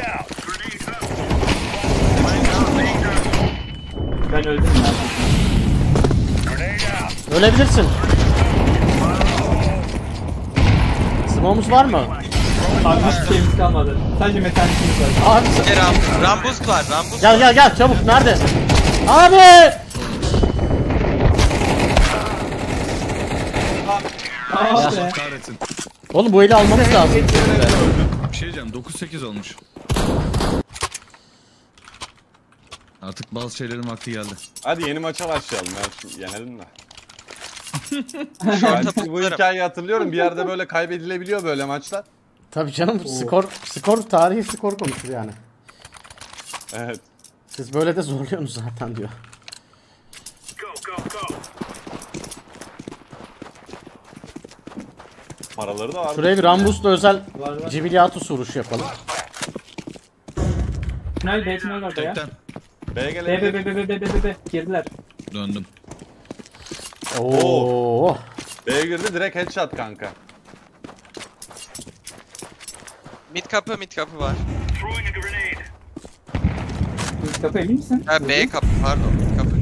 Speaker 5: Ben öldüm ya.
Speaker 3: Ölebilirsin. Smoke'umuz var mı?
Speaker 5: Abi hiçbir şeyimiz kalmadı. Sadece mekanikimiz var.
Speaker 3: Abi
Speaker 1: Bir de Rambus var. Rambus
Speaker 3: gel
Speaker 1: var.
Speaker 3: gel gel çabuk nerede? Abi!
Speaker 5: Aa be.
Speaker 2: Kahretsin.
Speaker 3: Oğlum bu eli almamız lazım.
Speaker 2: Bir şey diyeceğim. 9-8 olmuş. Artık bazı şeylerin vakti geldi.
Speaker 4: Hadi yeni maça başlayalım ya, şu yenelim de.
Speaker 1: Şorta
Speaker 4: Ben bu
Speaker 1: tıklarım.
Speaker 4: hikayeyi hatırlıyorum, bir yerde böyle kaybedilebiliyor böyle maçlar.
Speaker 3: Tabii canım skor tarihi skor konuşur yani.
Speaker 4: Evet.
Speaker 3: Siz böyle de zorluyorsunuz zaten diyor.
Speaker 4: Paraları da var.
Speaker 3: Şuraya bir Rambus'la özel
Speaker 5: Var var.
Speaker 3: Cibiliatus vuruşu yapalım.
Speaker 5: Tünel B tünel orada ya.
Speaker 2: Tekten
Speaker 4: B'ye
Speaker 5: B
Speaker 4: gelebilir.
Speaker 5: B B B B B B B girdiler.
Speaker 2: döndüm.
Speaker 3: Oo.
Speaker 4: B'ye girdi, direkt headshot kanka.
Speaker 1: Mid kapı var.
Speaker 5: Üst kapı emin misin?
Speaker 1: Ha B kapı pardon. Mid kapı.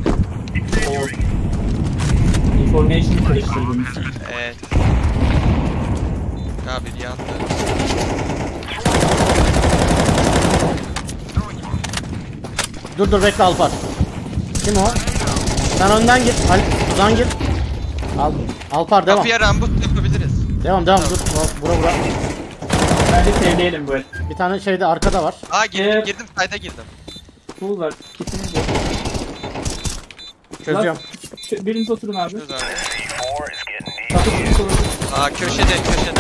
Speaker 5: Information karıştırdınız.
Speaker 1: Evet. Ya bir yandı.
Speaker 3: Dur bekle Alpar. Kim o? Sen önden git. Uzan git. Alpar devam.
Speaker 1: Kapıya Rambus yapabiliriz.
Speaker 3: Devam dur. Bura.
Speaker 5: Bence sevleyelim bu el.
Speaker 3: Bir tane şey de arkada var.
Speaker 1: Aa girdim
Speaker 5: Evet.
Speaker 1: girdim side'a girdim.
Speaker 5: Pool var. Kitiniz yok.
Speaker 3: Çözüyorum.
Speaker 5: Biriniz oturun abi.
Speaker 1: Çöz abi.
Speaker 5: Kapı çıkmış olur.
Speaker 1: Aa köşede.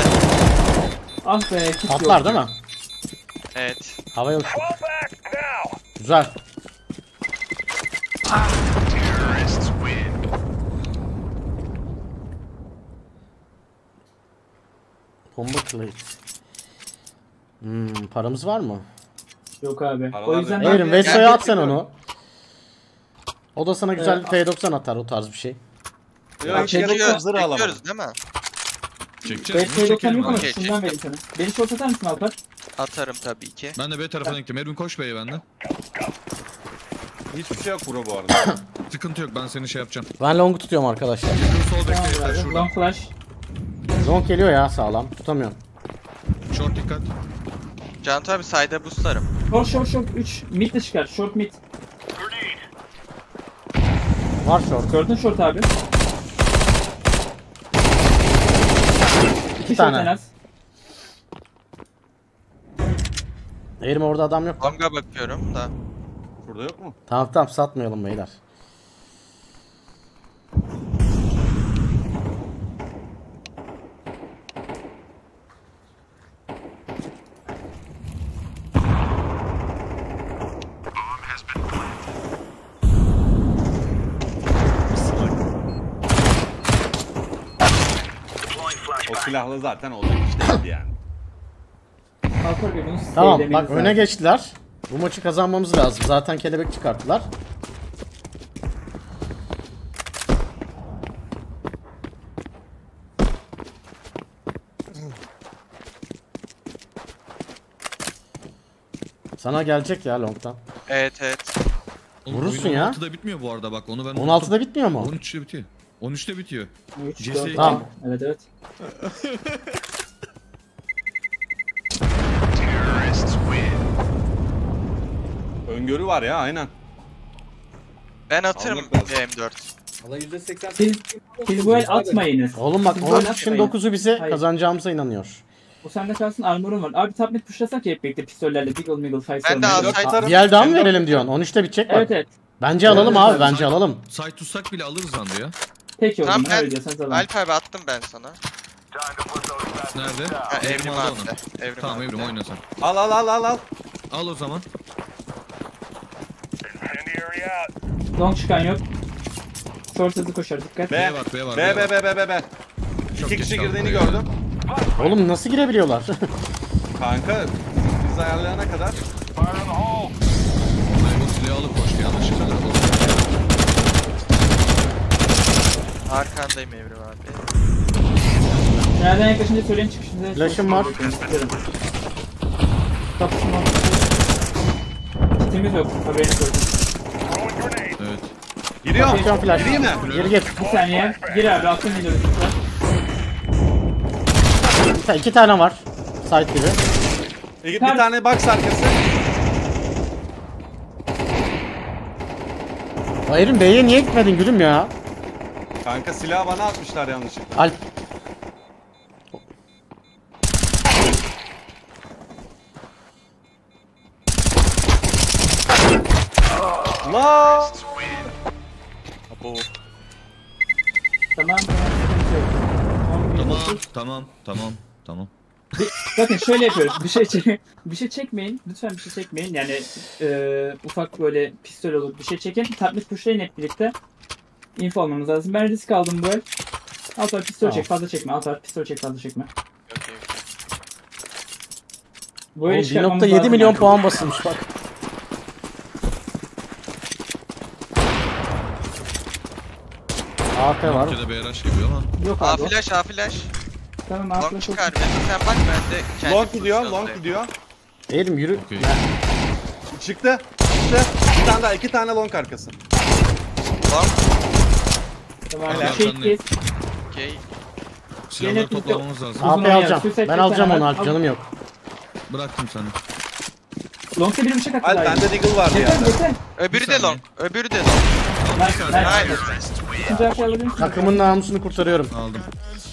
Speaker 5: Ah be kit yok.
Speaker 3: Atlar değil mi?
Speaker 1: Evet.
Speaker 3: Havaya uçtu. Güzel. Bomba plate. Paramız var mı?
Speaker 5: Yok abi.
Speaker 4: Paralar
Speaker 5: O yüzden
Speaker 4: yok.
Speaker 3: Evrim
Speaker 5: ben...
Speaker 3: Vesso'ya at sen onu. O da sana güzel P90 atar o tarz bir şey.
Speaker 4: Yok hiç gerek yok,
Speaker 1: Çekiyoruz,
Speaker 4: zırh alamadım.
Speaker 1: çekiyoruz değil mi?
Speaker 2: Çekeceğiz.
Speaker 5: B
Speaker 2: Bunu
Speaker 5: P90
Speaker 2: çekelim
Speaker 5: yok ama
Speaker 2: abi.
Speaker 1: Okey,
Speaker 5: şundan vereyim sana. Beni short atar mısın Alper?
Speaker 1: Atarım tabii ki.
Speaker 2: Ben de B tarafına gittim. Erwin koş B'ye benden.
Speaker 4: Hiçbir şey yok bro bu arada.
Speaker 2: Sıkıntı yok, ben seni şey yapacağım.
Speaker 3: Ben long'u tutuyorum arkadaşlar.
Speaker 2: Yakın sol
Speaker 5: Tamam
Speaker 2: bekle,
Speaker 5: abi.
Speaker 2: şurada.
Speaker 5: Long flash.
Speaker 3: Long geliyor ya sağlam. Tutamıyorum.
Speaker 2: Short dikkat.
Speaker 1: Cantu abi side'a boostlarım.
Speaker 5: Short 3. Mid de çıkar. Short mid.
Speaker 3: Var short.
Speaker 5: Gördün short abi. İki short
Speaker 3: tane.
Speaker 5: en az.
Speaker 3: Evrim orada adam yok.
Speaker 1: Long'a bakıyorum da.
Speaker 4: Burada yok mu?
Speaker 3: Tamam satmayalım beyler.
Speaker 4: O silahla zaten olacak iş değildi yani.
Speaker 5: Alper Bey bunu
Speaker 3: Tamam
Speaker 5: sevlemeniz
Speaker 3: bak öne
Speaker 5: lazım.
Speaker 3: geçtiler. Bu maçı kazanmamız lazım. Zaten kelebek çıkarttılar. Sana gelecek ya long'dan.
Speaker 1: Evet.
Speaker 2: Oğlum,
Speaker 3: Vurursun
Speaker 2: oyun
Speaker 3: ya.
Speaker 2: 16'da bitmiyor bu arada bak, onu ben
Speaker 3: 16'da bitmiyor mu?
Speaker 2: 13'te bitiyor. 13'te bitiyor.
Speaker 5: 3,
Speaker 2: CS
Speaker 5: 4,
Speaker 3: Tamam.
Speaker 5: Evet.
Speaker 4: Öngörü var ya, aynen.
Speaker 1: Ben atarım
Speaker 4: Almak lazım.
Speaker 1: M4.
Speaker 6: Valla %80.
Speaker 5: Siz bu el atmayınız.
Speaker 3: Oğlum bak
Speaker 5: Siz
Speaker 3: 10
Speaker 5: böyle
Speaker 3: kişinin
Speaker 5: atmayın.
Speaker 3: 9'u bize
Speaker 5: Hayır.
Speaker 3: kazanacağımıza inanıyor.
Speaker 5: O sende kalsın, armor'un var. Abi top mid pushlasak ya hep birlikte pistollerle. Deagle Meagle, Five
Speaker 1: Ben de
Speaker 5: Star,
Speaker 1: outside-
Speaker 5: Meagle.
Speaker 3: Bir el daha mı verelim diyorsun? 13'te bitecek bak.
Speaker 5: Evet evet.
Speaker 3: Bence alalım
Speaker 5: Evet,
Speaker 3: abi,
Speaker 5: evet.
Speaker 3: bence alalım.
Speaker 2: Site tutsak bile alırız zandı ya.
Speaker 5: Peki o
Speaker 1: Tamam,
Speaker 5: zaman
Speaker 1: ben-
Speaker 5: öyle diyorsanız alalım.
Speaker 1: Alp abi attım ben sana.
Speaker 2: Nerede?
Speaker 1: Ha, Evrim
Speaker 2: aldı
Speaker 1: attı. Evrim
Speaker 2: Tamam
Speaker 1: attı.
Speaker 2: Evrim oyna sen.
Speaker 4: Al.
Speaker 2: Al o zaman.
Speaker 5: Long çıkan yok. Short hızlı koşar, dikkat.
Speaker 4: B.
Speaker 2: B var, B var,
Speaker 4: B.
Speaker 2: B var. Çok
Speaker 4: İki
Speaker 2: geç
Speaker 4: kişi
Speaker 2: kaldık
Speaker 4: girdiğini
Speaker 2: oraya.
Speaker 4: gördüm.
Speaker 3: Oğlum nasıl girebiliyorlar?
Speaker 4: Kanka biz ayarlayana kadar.
Speaker 2: Ay, bu silahı alıp koştu yanlışlıkla.
Speaker 1: Arkandayım Evrim abi.
Speaker 5: Nereden yaklaşınca söyleyin çıkışınıza.
Speaker 3: Flash'ım var.
Speaker 5: Kapısını kitimiz yok, haberiniz olsun.
Speaker 2: Evet.
Speaker 4: Giriyor.
Speaker 3: Atacağım flash.
Speaker 4: Gireyim mi?
Speaker 3: Gir gir.
Speaker 5: Bir saniye, gir abi, altın geliyoruz.
Speaker 3: İki tane var. Site gibi.
Speaker 4: Bir tane box arkası.
Speaker 3: Hayırım B'ye niye gitmedin gülüm ya?
Speaker 4: Kanka silahı bana atmışlar yanlışlıkla.
Speaker 3: Alp.
Speaker 4: La.
Speaker 1: Bu.
Speaker 5: Tamam, sıkıntı yok. 11.30.
Speaker 2: Tamam.
Speaker 5: Bakın şöyle yapıyoruz. Bir şey çekmeyin. Lütfen bir şey çekmeyin. Yani ufak böyle pistol olur. Bir şey çekin. Tablet pushlayın hep birlikte. Info almamız lazım. Ben risk aldım bu el. Alt var pistol
Speaker 3: Tamam.
Speaker 5: çek, fazla çekme. Alt var pistol çek, fazla çekme.
Speaker 1: Okey.
Speaker 5: Bu eli
Speaker 3: Oğlum,
Speaker 5: çıkartmamız
Speaker 3: 1.7
Speaker 5: lazım
Speaker 3: milyon
Speaker 5: yani.
Speaker 3: puan basılmış bak. AP var.
Speaker 2: Ülkede BRH gibi ama.
Speaker 5: Yok
Speaker 1: A
Speaker 5: abi.
Speaker 1: flash, A flash.
Speaker 5: Tamam
Speaker 1: Long
Speaker 5: atla çok.
Speaker 1: çıkar beni. Sen bak ben de kendi
Speaker 4: Long gidiyor,
Speaker 1: pozisyonumdayım.
Speaker 4: long gidiyor.
Speaker 3: Eğrim yürü.
Speaker 2: Okey.
Speaker 4: Çıktı. Bir tane daha, 2 tane long arkası.
Speaker 1: Long.
Speaker 5: Tamam.
Speaker 2: Helal.
Speaker 5: Bir şey
Speaker 2: Arkandayım.
Speaker 5: kes.
Speaker 1: Okey.
Speaker 2: Silahları
Speaker 5: Gene-
Speaker 2: toplamamız lazım.
Speaker 5: Uzun
Speaker 3: AP
Speaker 5: oynayalım.
Speaker 3: alacağım.
Speaker 5: Suicide
Speaker 3: Ben
Speaker 5: bir
Speaker 3: alacağım
Speaker 5: tane
Speaker 3: onu
Speaker 5: var.
Speaker 3: Alp, canım yok.
Speaker 2: Bıraktım sana.
Speaker 5: Long'da bir bıçak attı
Speaker 4: Alp
Speaker 5: daha.
Speaker 4: bende deagle vardı
Speaker 5: Yeter
Speaker 4: ya.
Speaker 5: yeter.
Speaker 1: Öbürü
Speaker 2: Bir
Speaker 1: de
Speaker 2: saniye.
Speaker 1: long. Öbürü de long.
Speaker 5: Nice nice.
Speaker 1: Aynen.
Speaker 5: İkinci harfi alabilir misin?
Speaker 3: Takımın namusunu kurtarıyorum.
Speaker 2: Aldım.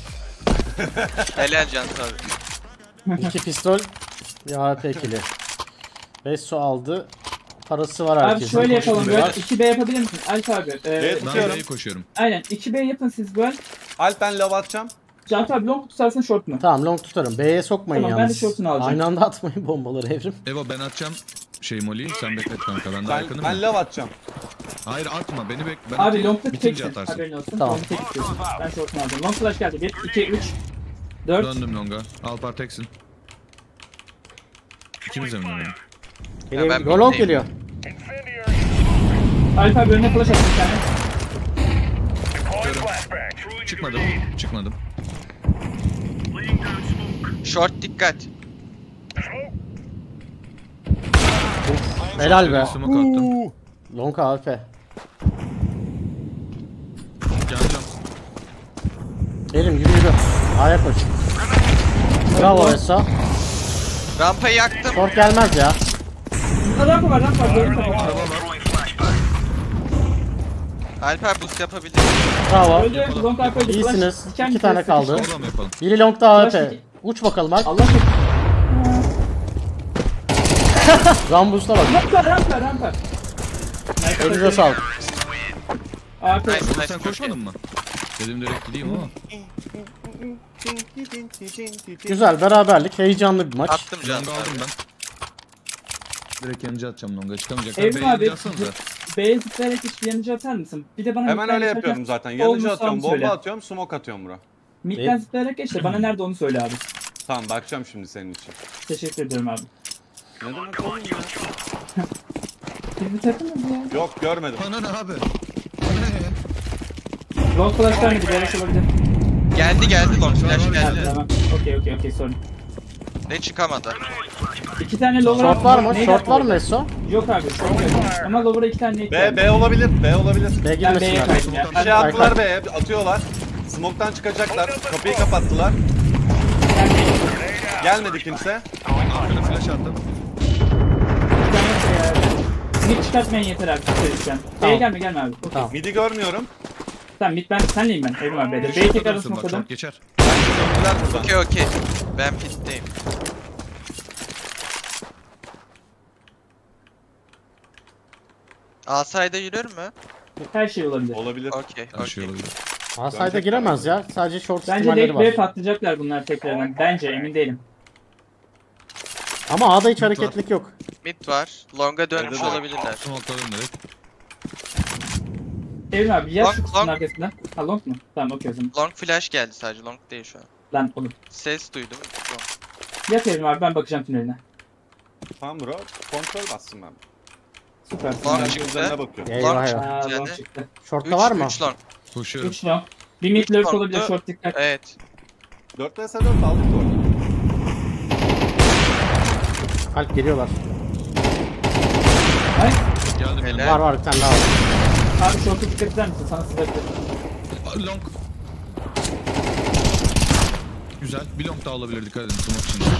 Speaker 1: Helal Can abi.
Speaker 3: 2 pistol. Bir AP kili. 5 su aldı. Parası var
Speaker 5: Abi
Speaker 3: herkesin.
Speaker 5: şöyle yapalım
Speaker 3: koştuğu
Speaker 5: böyle
Speaker 3: var.
Speaker 5: 2B yapabilir misin? Alp abi.
Speaker 4: Evet.
Speaker 2: Ben
Speaker 4: Tutuyorum.
Speaker 2: B'ye koşuyorum.
Speaker 5: Aynen 2B yapın siz böyle.
Speaker 4: Alp ben love atacağım.
Speaker 5: Cantu abi long tutarsın short mu?
Speaker 3: Tamam long tutarım. B'ye sokmayın
Speaker 5: Tamam, ben de
Speaker 3: yalnız.
Speaker 5: şortunu alacağım.
Speaker 3: Aynı anda atmayın bombaları Evrim.
Speaker 2: Evo ben atacağım. Molly'yi sen beklet kanka. Ben daha yakınım
Speaker 4: Ben
Speaker 2: ya.
Speaker 4: love atacağım.
Speaker 2: Hayır atma beni bek. Ben
Speaker 5: Abi
Speaker 2: atayım,
Speaker 5: long'da
Speaker 2: bitince
Speaker 5: teksin.
Speaker 2: atarsın.
Speaker 5: Haberin olsun.
Speaker 3: Tamam.
Speaker 5: Long'da tek istiyorsun. Ben short'unu alacağım. Long flash geldi. 1, 2, 3, 4.
Speaker 2: Döndüm longa. Alpar teksin. İkimiz de mi dönelim?
Speaker 3: Geliyor.
Speaker 1: ben
Speaker 3: Go long
Speaker 1: bitteyim.
Speaker 3: geliyor.
Speaker 5: Alp abi önüne flash attı bir tane.
Speaker 2: Çıkmadım.
Speaker 1: Short dikkat.
Speaker 3: Helal be.
Speaker 2: Smoke attım.
Speaker 3: Long AP.
Speaker 2: Geleceğim.
Speaker 3: Evrim yürü. A'ya koş. Bravo Esa.
Speaker 1: Rampayı yaktım.
Speaker 3: Short gelmez ya.
Speaker 5: Burada rampa var rampa var. Gördüm tamam.
Speaker 1: Alper boost yapabilir.
Speaker 3: Bravo.
Speaker 5: Öldü. Long Alp öldü.
Speaker 3: İyisiniz.
Speaker 5: Flash, diken
Speaker 3: 2 tane
Speaker 5: flash,
Speaker 3: kaldı.
Speaker 2: Orada mı yapalım?
Speaker 3: Biri long'da
Speaker 5: Flash
Speaker 3: AP.
Speaker 5: iki.
Speaker 3: Uç bakalım Alp.
Speaker 5: Allah çok.
Speaker 3: Rambus'ta bak.
Speaker 5: Rampa.
Speaker 3: Elinize sağlık.
Speaker 5: AP.
Speaker 1: Nice,
Speaker 2: Oğlum
Speaker 1: nice,
Speaker 2: sen
Speaker 1: çok
Speaker 2: koşmadın mı? Dedim direkt gideyim ama.
Speaker 3: Güzel beraberlik. Heyecanlı bir maç.
Speaker 1: Attım Can
Speaker 2: Longa aldım
Speaker 1: abi.
Speaker 2: ben. Direkt yanıcı atacağım longa. Çıkamayacaklar.
Speaker 5: Evrim
Speaker 2: B'ye
Speaker 5: abi.
Speaker 2: yanıcı atsanıza.
Speaker 5: B'ye zıplayarak hiç yanıcı atar mısın? Bir de bana
Speaker 4: Hemen
Speaker 5: midden
Speaker 4: öyle
Speaker 5: geçerken
Speaker 4: yapıyorum zaten.
Speaker 5: sol
Speaker 4: Yanıcı
Speaker 5: mu, sağ
Speaker 4: atıyorum,
Speaker 5: mı
Speaker 4: bomba
Speaker 5: söyle.
Speaker 4: atıyorum, smoke atıyorum bura.
Speaker 5: Midden zıplayarak geç de bana nerede onu söyle abi.
Speaker 4: Tamam bakacağım şimdi senin için.
Speaker 5: Teşekkür ediyorum abi.
Speaker 4: Ne demek oğlum ya?
Speaker 5: Biz bir takımız ya.
Speaker 4: Yok görmedim.
Speaker 2: Bana ne abi?
Speaker 5: Long flash vermedi. Yarış olabilir.
Speaker 1: Geldi long flash
Speaker 5: Hadi
Speaker 1: geldi.
Speaker 5: tamam. Okey sorry.
Speaker 1: Ne çıkamadı.
Speaker 5: 2 tane lower
Speaker 3: Short var mı?
Speaker 5: Neydi
Speaker 3: Short var
Speaker 5: attı
Speaker 3: mı Eso?
Speaker 5: Yok abi short yok. Ama lower'a 2 tane nade var.
Speaker 4: B olabilir, B olabilir.
Speaker 3: B
Speaker 5: Ben B'ye
Speaker 3: girmesinler.
Speaker 5: kaydım ya.
Speaker 4: Bir şey attılar B'ye, atıyorlar. Smoke'tan çıkacaklar, kapıyı kapattılar. Gelmedi kimse.
Speaker 2: Arkana flash attım.
Speaker 5: Mid çıkartmayın yeter abi. Lütfen.
Speaker 3: Tamam.
Speaker 5: B'ye gelme abi. Okey.
Speaker 3: Tamam.
Speaker 4: Midi görmüyorum.
Speaker 5: Tamam mid ben senleyim ben. Evrim abi B'de. B'ye tekrar
Speaker 2: Short
Speaker 5: smoke
Speaker 2: bak,
Speaker 5: adım.
Speaker 2: short geçer.
Speaker 4: Ben Döndüler buradan.
Speaker 1: Okey. Ben pitteyim. Asayda yürür mü?
Speaker 5: Her şey olabilir.
Speaker 4: Olabilir.
Speaker 1: Okey.
Speaker 2: Her şey olabilir.
Speaker 3: Asayda giremez ya. Sadece short
Speaker 5: Bence
Speaker 3: ihtimalleri
Speaker 5: late B'ye
Speaker 3: var.
Speaker 5: patlayacaklar bunlar tekrardan. Bence emin değilim.
Speaker 3: Ama A'da hiç hareketlik yok.
Speaker 1: Mid var. Long'a dönmüş
Speaker 4: Evet.
Speaker 1: olabilirler.
Speaker 2: Smoke'ladım direkt.
Speaker 5: Evrim abi yer
Speaker 1: Long,
Speaker 5: şu kutunun
Speaker 1: long.
Speaker 5: arkasından. Ha long mu? Tamam okey o zaman.
Speaker 1: Long flash geldi sadece. Long değil şu an.
Speaker 5: Lan olur.
Speaker 1: Ses duydum. Long.
Speaker 5: Yat Evrim abi ben bakacağım tüneline.
Speaker 4: Tamam bro. Kontrol bastım ben.
Speaker 5: Süper.
Speaker 1: Long
Speaker 4: Ben
Speaker 1: çıktı.
Speaker 4: üzerine bakıyorum.
Speaker 3: Eyvah
Speaker 1: Long
Speaker 3: eyvah.
Speaker 5: Aa long
Speaker 1: Yani.
Speaker 5: çıktı.
Speaker 3: Short'ta var mı?
Speaker 1: 3 long.
Speaker 2: Koşuyorum.
Speaker 5: 3 long. Bir mid lurk
Speaker 1: long
Speaker 5: olabilir
Speaker 1: da-
Speaker 5: short dikkat.
Speaker 1: Evet.
Speaker 4: 4 vs 4 aldık bu arada.
Speaker 3: Kalp geliyorlar.
Speaker 5: Ay.
Speaker 2: Geldim.
Speaker 1: Helal.
Speaker 2: yanına.
Speaker 3: Var bir tane daha var.
Speaker 5: Abi short'a dikkat eder misin? Sana size
Speaker 2: Long. Güzel. Bir long daha olabilir, dikkat edin smoke için.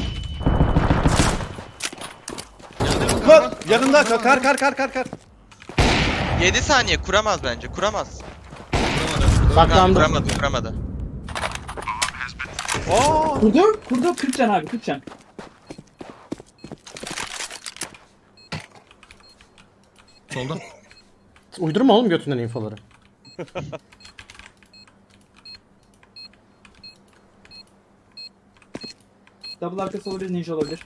Speaker 4: Kar! Yanında kar.
Speaker 1: 7 saniye kuramaz bence. Kuramaz.
Speaker 3: Saklandı.
Speaker 1: Kuramadı.
Speaker 4: Aa!
Speaker 5: Kurdu 40 can abi 40 can.
Speaker 2: Solda.
Speaker 3: Uydurma oğlum götünden infoları.
Speaker 5: Double arkası olabilir ninja olabilir.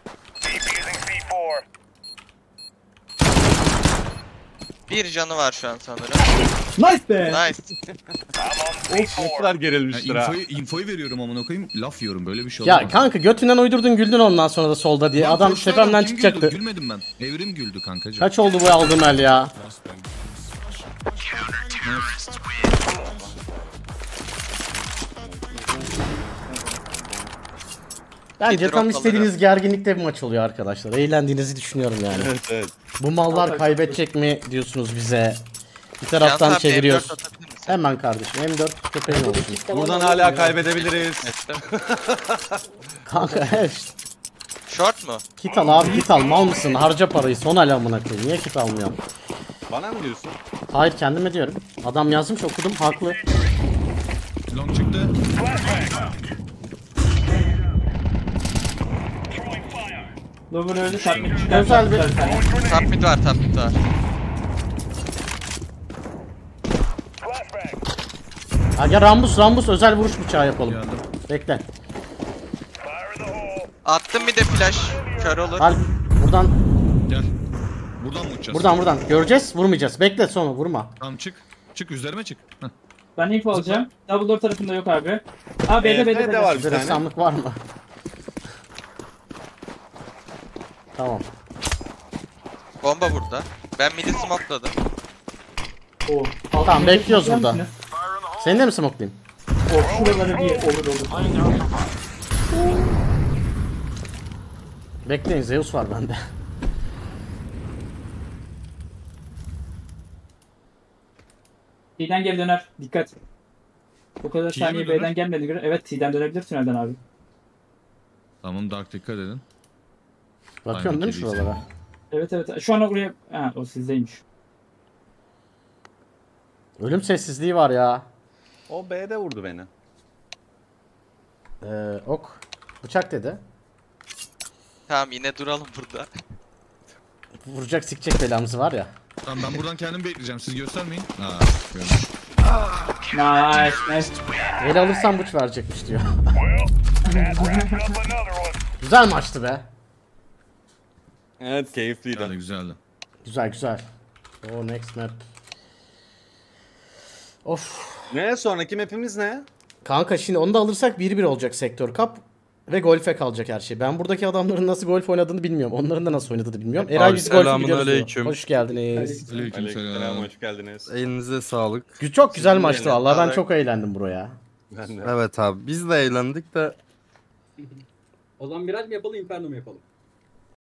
Speaker 1: Bir canı var şu an sanırım.
Speaker 5: Nice be.
Speaker 1: Nice.
Speaker 4: Ne kadar
Speaker 2: Ya
Speaker 4: gerilmiştir ha.
Speaker 2: infoyu veriyorum amına koyayım. Laf yiyorum, böyle bir şey
Speaker 3: Ya
Speaker 2: olmaz.
Speaker 3: kanka götünden uydurdun güldün ondan sonra da solda diye.
Speaker 2: Lan
Speaker 3: Adam
Speaker 2: koştu
Speaker 3: tepemden
Speaker 2: kim
Speaker 3: çıkacaktı.
Speaker 2: güldü? Gülmedim ben. Evrim güldü kankacığım.
Speaker 3: Kaç oldu bu aldığım el ya? Bence
Speaker 1: Bir
Speaker 3: tam
Speaker 1: drop
Speaker 3: istediğiniz gerginlikte bir maç oluyor arkadaşlar. Eğlendiğinizi düşünüyorum yani.
Speaker 4: Evet.
Speaker 3: Bu mallar kaybedecek mi diyorsunuz bize? Bir taraftan
Speaker 1: Yalnız abi,
Speaker 3: çeviriyoruz.
Speaker 1: M4 atabilir misin?
Speaker 3: Hemen kardeşim. M4 köpeğin olsun.
Speaker 4: Buradan hala kaybedebiliriz.
Speaker 3: Kanka işte.
Speaker 1: Short mu?
Speaker 3: Kit al abi kit al. Mal mısın? Harca parayı. Son al amına koyayım. Niye kit almıyorum?
Speaker 4: Bana mı diyorsun?
Speaker 3: Hayır kendime diyorum. Adam yazmış okudum haklı.
Speaker 2: Long çıktı.
Speaker 5: Lover öldü tatmin çıkar.
Speaker 3: Özel bir-
Speaker 1: Top mid var.
Speaker 3: Ha ya Rambus özel vuruş bıçağı yapalım.
Speaker 2: Geldim.
Speaker 3: Bekle.
Speaker 1: Attım bir de flash. Kör olur.
Speaker 3: Alp buradan
Speaker 2: Gel. Buradan mı uçacağız?
Speaker 3: buradan göreceğiz. Vurmayacağız. Bekle sonra vurma.
Speaker 2: Tamam çık. Çık üzerime çık. Heh.
Speaker 5: Ben info alacağım. Double door tarafında yok abi. Abi B'de
Speaker 4: B'de var bir
Speaker 3: Bir
Speaker 4: tane.
Speaker 3: ressamlık var mı? Tamam.
Speaker 1: Bomba burada. Ben midi smokeladım.
Speaker 5: Oo.
Speaker 3: Tamam, bekliyoruz
Speaker 5: Bakar
Speaker 3: burada.
Speaker 5: mısınız?
Speaker 3: Seni de mi smoke'layım?
Speaker 5: O şuraları bir olur.
Speaker 3: Bekleyin Zeus var bende.
Speaker 5: T'den geri döner. Dikkat. O kadar
Speaker 2: T'ye
Speaker 5: saniye
Speaker 2: mi döner?
Speaker 5: B'den gelmediğine göre evet T'den dönebilir tünelden abi.
Speaker 2: Tamam Dark, dikkat edin.
Speaker 3: Bakıyorsun değil mi
Speaker 2: Aynen,
Speaker 3: şuralara?
Speaker 5: Evet. Şu an oraya... Ha o sizdeymiş.
Speaker 3: Ölüm sessizliği var ya.
Speaker 4: O B'de vurdu beni.
Speaker 3: Ok. Bıçak dedi.
Speaker 1: Tamam yine duralım burada.
Speaker 3: Vuracak sikecek belamızı var ya.
Speaker 2: Tamam ben buradan kendim bekleyeceğim. Siz göstermeyin. Aa, görmüş.
Speaker 5: Nice.
Speaker 3: El alırsam bıç verecekmiş diyor. Güzel maçtı be.
Speaker 4: Evet keyifliydi.
Speaker 2: Güzeldi, güzeldi.
Speaker 3: Güzel. O next map. Of.
Speaker 4: Ne sonraki map'imiz ne?
Speaker 3: Kanka şimdi onu da alırsak 1-1 olacak Sektör Cup. Ve golfe kalacak her şey. Ben buradaki adamların nasıl golf oynadığını bilmiyorum. Onların da nasıl oynadığını bilmiyorum. Eray biz golfe gidiyoruz diyor.
Speaker 6: selamünaleyküm.
Speaker 3: Hoş geldiniz.
Speaker 4: Aleykümselam hoş geldiniz.
Speaker 6: Elinize sağlık.
Speaker 3: Çok güzel
Speaker 4: Sizin de
Speaker 3: maçtı
Speaker 4: eline
Speaker 3: valla. Ben
Speaker 4: sağlık.
Speaker 3: çok eğlendim buraya.
Speaker 4: Ben de.
Speaker 6: Evet abi biz de eğlendik de
Speaker 7: O zaman Miraj mı yapalım, Inferno mu yapalım?